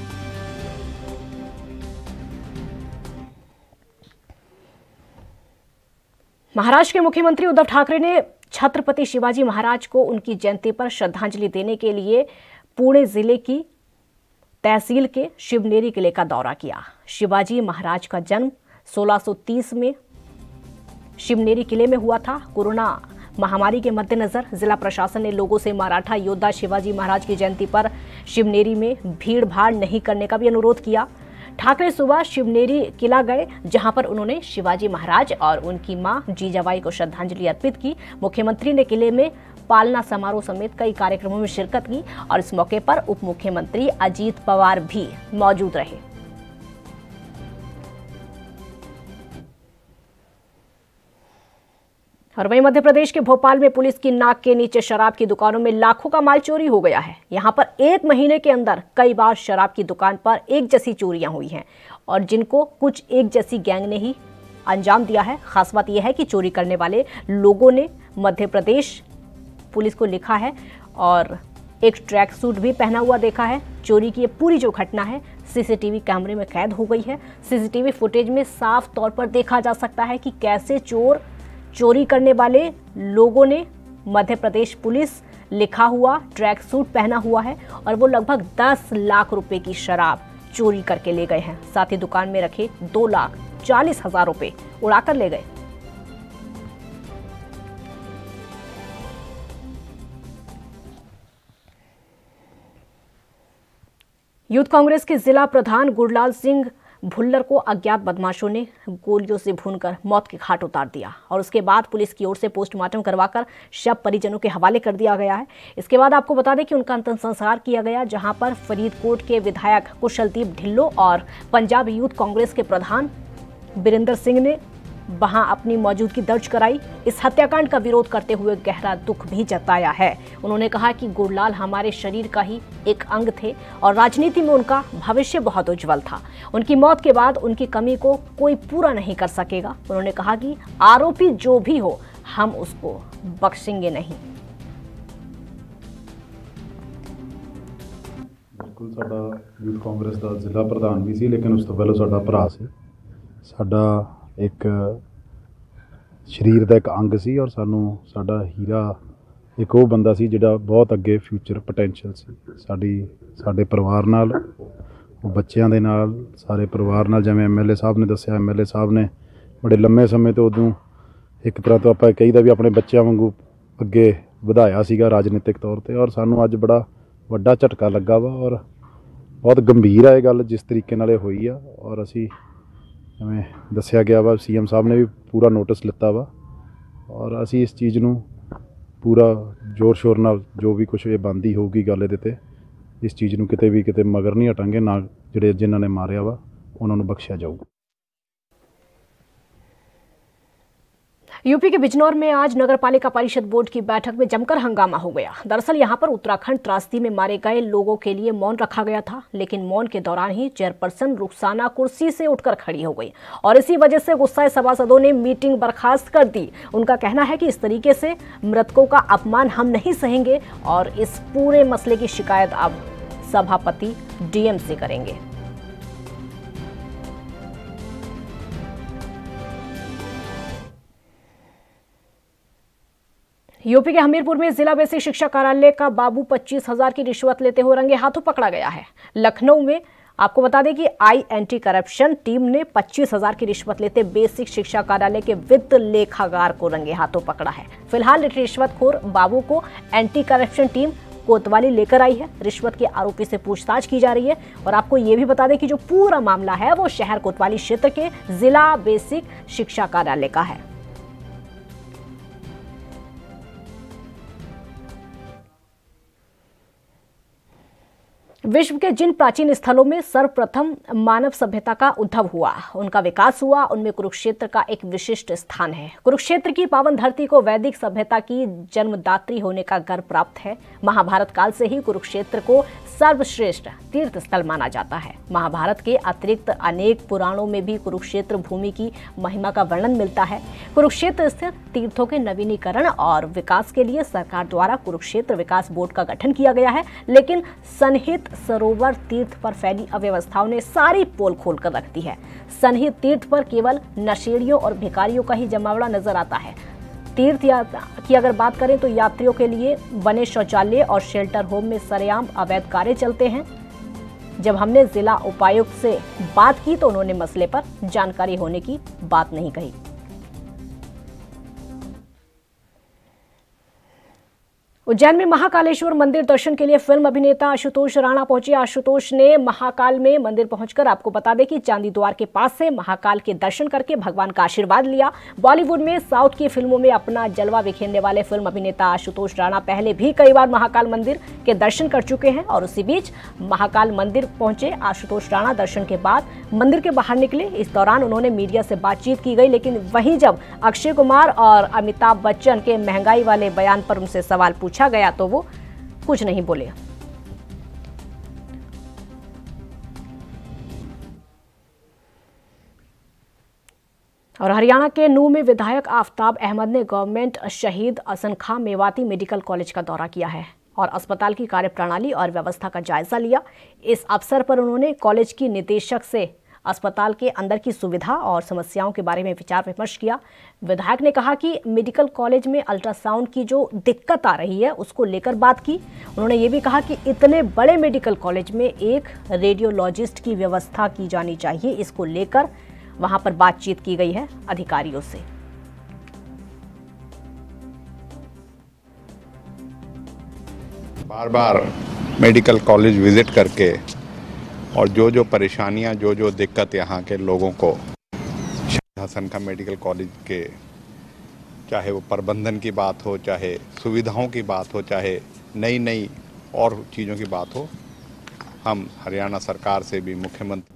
महाराष्ट्र के मुख्यमंत्री उद्धव ठाकरे ने छत्रपति शिवाजी महाराज को उनकी जयंती पर श्रद्धांजलि देने के लिए पुणे जिले की तहसील के शिवनेरी किले का दौरा किया। शिवाजी महाराज का जन्म सोलह सौ तीस में शिवनेरी किले में हुआ था। कोरोना महामारी के मद्देनजर जिला प्रशासन ने लोगों से मराठा योद्धा शिवाजी महाराज की जयंती पर शिवनेरी में भीड़ भाड़ नहीं करने का भी अनुरोध किया। ठाकरे सुबह शिवनेरी किला गए, जहां पर उन्होंने शिवाजी महाराज और उनकी मां जीजाबाई को श्रद्धांजलि अर्पित की। मुख्यमंत्री ने किले में पालना समारोह समेत कई कार्यक्रमों में शिरकत की और इस मौके पर उप मुख्यमंत्री अजीत पवार भी मौजूद रहे। और वहीं मध्य प्रदेश के भोपाल में पुलिस की नाक के नीचे शराब की दुकानों में लाखों का माल चोरी हो गया है। यहां पर एक महीने के अंदर कई बार शराब की दुकान पर एक जैसी चोरियां हुई हैं और जिनको कुछ एक जैसी गैंग ने ही अंजाम दिया है। खास बात यह है कि चोरी करने वाले लोगों ने मध्य प्रदेश पुलिस को लिखा है और एक ट्रैक सूट भी पहना हुआ देखा है। चोरी की ये पूरी जो घटना है सीसीटीवी कैमरे में कैद हो गई है। सीसीटीवी फुटेज में साफ तौर पर देखा जा सकता है कि कैसे चोर चोरी करने वाले लोगों ने मध्य प्रदेश पुलिस लिखा हुआ ट्रैक सूट पहना हुआ है और वो लगभग दस लाख रुपए की शराब चोरी करके ले गए हैं। साथ ही दुकान में रखे दो लाख चालीस हजार रुपए उड़ाकर ले गए। यूथ कांग्रेस के जिला प्रधान गुरलाल सिंह भुल्लर को अज्ञात बदमाशों ने गोलियों से भूनकर मौत के घाट उतार दिया और उसके बाद पुलिस की ओर से पोस्टमार्टम करवाकर शव परिजनों के हवाले कर दिया गया है। इसके बाद आपको बता दें कि उनका अंतिम संस्कार किया गया, जहां पर फरीदकोट के विधायक कुशलदीप ढिल्लो और पंजाब यूथ कांग्रेस के प्रधान बीरेंद्र सिंह ने वहां अपनी मौजूदगी दर्ज कराई। इस हत्याकांड का विरोध करते हुए गहरा दुख भी जताया है। उन्होंने कहा कि गुरलाल हमारे शरीर का ही एक अंग थे और राजनीति में उनका भविष्य बहुत उज्जवल था। उनकी मौत के बाद उनकी कमी को कोई पूरा नहीं कर सकेगा। उन्होंने कहा कि आरोपी जो भी हो, हम उसको बख्शेंगे नहीं। बिल्कुल साडा यूथ कांग्रेस का जिला प्रधान भी सी, लेकिन उस तो पहले साडा भरा सी, साडा एक शरीर का एक अंग सी और सानू साडा हीरा एक वो बंदा सी जिहड़ा बहुत अगे फ्यूचर पोटैंशियल सी साडी साडे परिवार नाल, बच्चों के नाल, सारे परिवार नाल। जिवें एम एल ए साहब ने दस्सिया, एम एल ए साहब ने बड़े लंबे समय तो उदों एक तरह तो आपां कहीदा भी अपने बच्चों वांगू अगे वधाया सीगा राजनीतिक तौर पर, और सानू अज बड़ा वड्डा झटका लगा वा और बहुत गंभीर है ये गल जिस तरीके नाल होई आ। और असी जिवें दस्सिया गया वा, सी एम साहब ने भी पूरा नोटिस लिता वा और असी इस चीज़ नूं पूरा जोर शोर नाल जो भी कुछ ये बनदी होगी गल इहदे ते, इस चीज़ नूं किते भी किते मगर नहीं हटांगे, ना जिहड़े जिन्हां ने मारिया वा उन्हां नूं बख्शिया जाऊगा। यूपी के बिजनौर में आज नगर पालिका परिषद बोर्ड की बैठक में जमकर हंगामा हो गया। दरअसल यहां पर उत्तराखंड त्रासदी में मारे गए लोगों के लिए मौन रखा गया था, लेकिन मौन के दौरान ही चेयरपर्सन रुखसाना कुर्सी से उठकर खड़ी हो गई और इसी वजह से गुस्साए सभासदों ने मीटिंग बर्खास्त कर दी। उनका कहना है कि इस तरीके से मृतकों का अपमान हम नहीं सहेंगे और इस पूरे मसले की शिकायत अब सभापति डीएम से करेंगे। यूपी के हमीरपुर में जिला बेसिक शिक्षा कार्यालय का बाबू पच्चीस हजार की रिश्वत लेते हुए रंगे हाथों पकड़ा गया है। लखनऊ में आपको बता दें कि आई एंटी करप्शन टीम ने पच्चीस हजार की रिश्वत लेते बेसिक शिक्षा कार्यालय के वित्त लेखाकार को रंगे हाथों पकड़ा है। फिलहाल रिश्वतखोर बाबू को एंटी करप्शन टीम कोतवाली लेकर आई है। रिश्वत के आरोपी से पूछताछ की जा रही है और आपको ये भी बता दें कि जो पूरा मामला है वो शहर कोतवाली क्षेत्र के जिला बेसिक शिक्षा कार्यालय का है। विश्व के जिन प्राचीन स्थलों में सर्वप्रथम मानव सभ्यता का उद्भव हुआ, उनका विकास हुआ, उनमें कुरुक्षेत्र का एक विशिष्ट स्थान है। कुरुक्षेत्र की पावन धरती को वैदिक सभ्यता की जन्मदात्री होने का गर्व प्राप्त है। महाभारत काल से ही कुरुक्षेत्र को सर्वश्रेष्ठ तीर्थ स्थल माना जाता है। महाभारत के अतिरिक्त अनेक पुराणों में भी कुरुक्षेत्र भूमि की महिमा का वर्णन मिलता है। कुरुक्षेत्र स्थित तीर्थों के नवीनीकरण और विकास के लिए सरकार द्वारा कुरुक्षेत्र विकास बोर्ड का गठन किया गया है, लेकिन सन्निहित सरोवर तीर्थ पर फैली अव्यवस्थाओं ने सारी पोल खोल कर रख दी है। सन्निहित तीर्थ पर केवल नशेड़ियों और भिखारियों का ही जमावड़ा नजर आता है। तीर्थ यात्रा की अगर बात करें तो यात्रियों के लिए बने शौचालय और शेल्टर होम में सरेआम अवैध कार्य चलते हैं। जब हमने जिला उपायुक्त से बात की तो उन्होंने मसले पर जानकारी होने की बात नहीं कही। उज्जैन में महाकालेश्वर मंदिर दर्शन के लिए फिल्म अभिनेता आशुतोष राणा पहुंचे। आशुतोष ने महाकाल में मंदिर पहुंचकर आपको बता दें कि चांदी द्वार के पास से महाकाल के दर्शन करके भगवान का आशीर्वाद लिया। बॉलीवुड में साउथ की फिल्मों में अपना जलवा बिखेरने वाले फिल्म अभिनेता आशुतोष राणा पहले भी कई बार महाकाल मंदिर के दर्शन कर चुके हैं और उसी बीच महाकाल मंदिर पहुंचे आशुतोष राणा दर्शन के बाद मंदिर के बाहर निकले। इस दौरान उन्होंने मीडिया से बातचीत की गई, लेकिन वहीं जब अक्षय कुमार और अमिताभ बच्चन के महंगाई वाले बयान पर उनसे सवाल पूछा गया तो वो कुछ नहीं बोले। और हरियाणा के नूंह में विधायक आफताब अहमद ने government Shaheed Hasan Khan Mewati medical college का दौरा किया है और अस्पताल की कार्यप्रणाली और व्यवस्था का जायजा लिया। इस अवसर पर उन्होंने कॉलेज की निदेशक से अस्पताल के अंदर की सुविधा और समस्याओं के बारे में विचार विमर्श किया। विधायक ने कहा कि मेडिकल कॉलेज में अल्ट्रासाउंड की जो दिक्कत आ रही है उसको लेकर बात की। उन्होंने ये भी कहा कि इतने बड़े मेडिकल कॉलेज में एक रेडियोलॉजिस्ट की व्यवस्था की जानी चाहिए। इसको लेकर वहां पर बातचीत की गई है अधिकारियों से। बार बार मेडिकल कॉलेज विजिट करके और जो जो परेशानियां, जो जो दिक्कत यहाँ के लोगों को हसन का मेडिकल कॉलेज के, चाहे वो प्रबंधन की बात हो, चाहे सुविधाओं की बात हो, चाहे नई नई और चीज़ों की बात हो, हम हरियाणा सरकार से भी मुख्यमंत्री।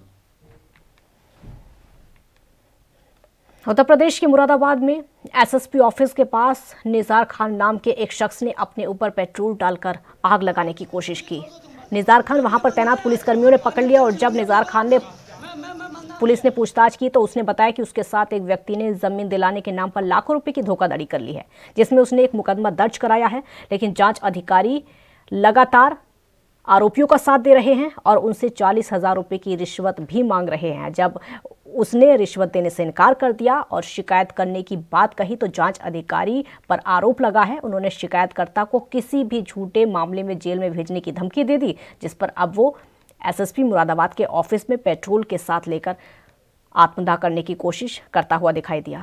उत्तर प्रदेश के मुरादाबाद में एसएसपी ऑफिस के पास निज़ार खान नाम के एक शख्स ने अपने ऊपर पेट्रोल डालकर आग लगाने की कोशिश की। निज़ार खान वहां पर तैनात पुलिसकर्मियों ने पकड़ लिया और जब निज़ार खान ने पुलिस ने पूछताछ की तो उसने बताया कि उसके साथ एक व्यक्ति ने जमीन दिलाने के नाम पर लाखों रुपए की धोखाधड़ी कर ली है, जिसमें उसने एक मुकदमा दर्ज कराया है। लेकिन जांच अधिकारी लगातार आरोपियों का साथ दे रहे हैं और उनसे चालीस हजार रुपये की रिश्वत भी मांग रहे हैं। जब उसने रिश्वत देने से इनकार कर दिया और शिकायत करने की बात कही तो जांच अधिकारी पर आरोप लगा है उन्होंने शिकायतकर्ता को किसी भी झूठे मामले में जेल में भेजने की धमकी दे दी, जिस पर अब वो एसएसपी मुरादाबाद के ऑफिस में पेट्रोल के साथ लेकर आत्मदाह करने की कोशिश करता हुआ दिखाई दिया।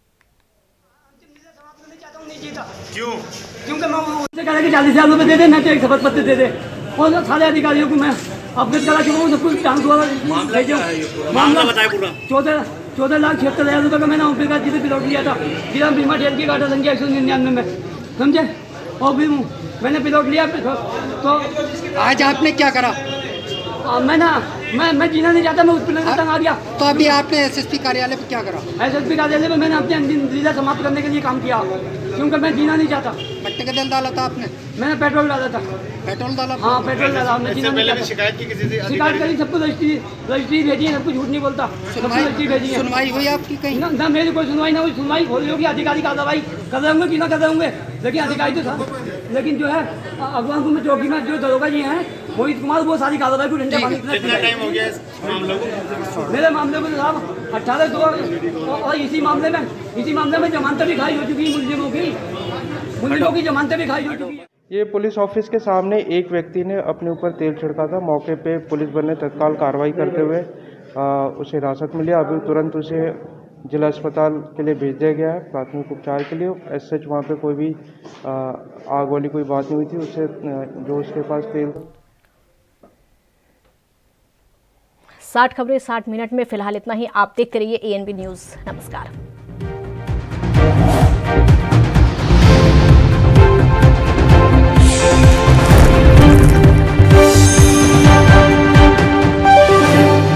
क्यों? क्योंकि मैं उससे कह रहा कि चालीस हजार रुपये दे दे, मैं तो एक शपथ पत्र दे दे और सारे अधिकारियों को मैं अवगत करा कि वो सब कुछ टांग द्वारा मामला बताया पूरा। चौदह चौदह लाख छिहत्तर हजार रुपये का मैंने ऑफिस का जिसे पिलॉट लिया था, जिला बीमा ठेल की काटा संख्या एक सौ निन्यानवे में, समझे। और भी मैंने पिलॉट लिया तो आज आपने क्या करा? आ, मैं ना मैं मैं जीना नहीं चाहता, मैं उस पिलर तंग आ गया। तो अभी आपने एसएसपी कार्यालय पे क्या करा? एसएसपी कार्यालय में मैंने अपनी अंतिम लीला समाप्त करने के लिए काम किया, क्योंकि मैं जीना नहीं चाहता। मट्टी का तेल डाला था आपने? मैंने पेट्रोल डाला था। पेट्रोल डाला? हाँ पेट्रोल डाला। मैं जीना नहीं चाहता। शिकायत की किसी से? शिकायत करी, सबको रजिस्ट्री रजिस्ट्री भेजी है, सब कुछ झूठ नहीं बोलता। रजिस्ट्री भेजी है। सुनवाई हुई आपकी कहीं? ना, ना मेरी कोई सुनवाई ना हुई। सुनवाई हो होगी, अधिकारी कार्रवाई कर रहे होंगे कि ना कर रहे होंगे, लेकिन अधिकारी तो था। लेकिन जो है अगवान में चौकी में जो दरोगा जी हैं मोहित कुमार, वो सारी कार्रवाई को डंडे मारने हो गया इस मामले को? मेरे मामले में साहब अट्ठारह दो और इसी मामले में इसी मामले में जमानतें भी खाई हो चुकी है, मुलजिमों की मुलजिमों की जमानतें भी खाई हो चुकी है। ये पुलिस ऑफिस के सामने एक व्यक्ति ने अपने ऊपर तेल छिड़का था। मौके पे पुलिस बल ने तत्काल कार्रवाई करते हुए आ, उसे हिरासत में लिया। अभी तुरंत उसे जिला अस्पताल के लिए भेज दिया गया है प्राथमिक उपचार के लिए। एस सच वहाँ पे कोई भी आ, आग वाली कोई बात नहीं हुई थी। उससे जो उसके पास तेल। साठ खबरें साठ मिनट में फिलहाल इतना ही। आप देखते रहिए एएनबी न्यूज़। नमस्कार।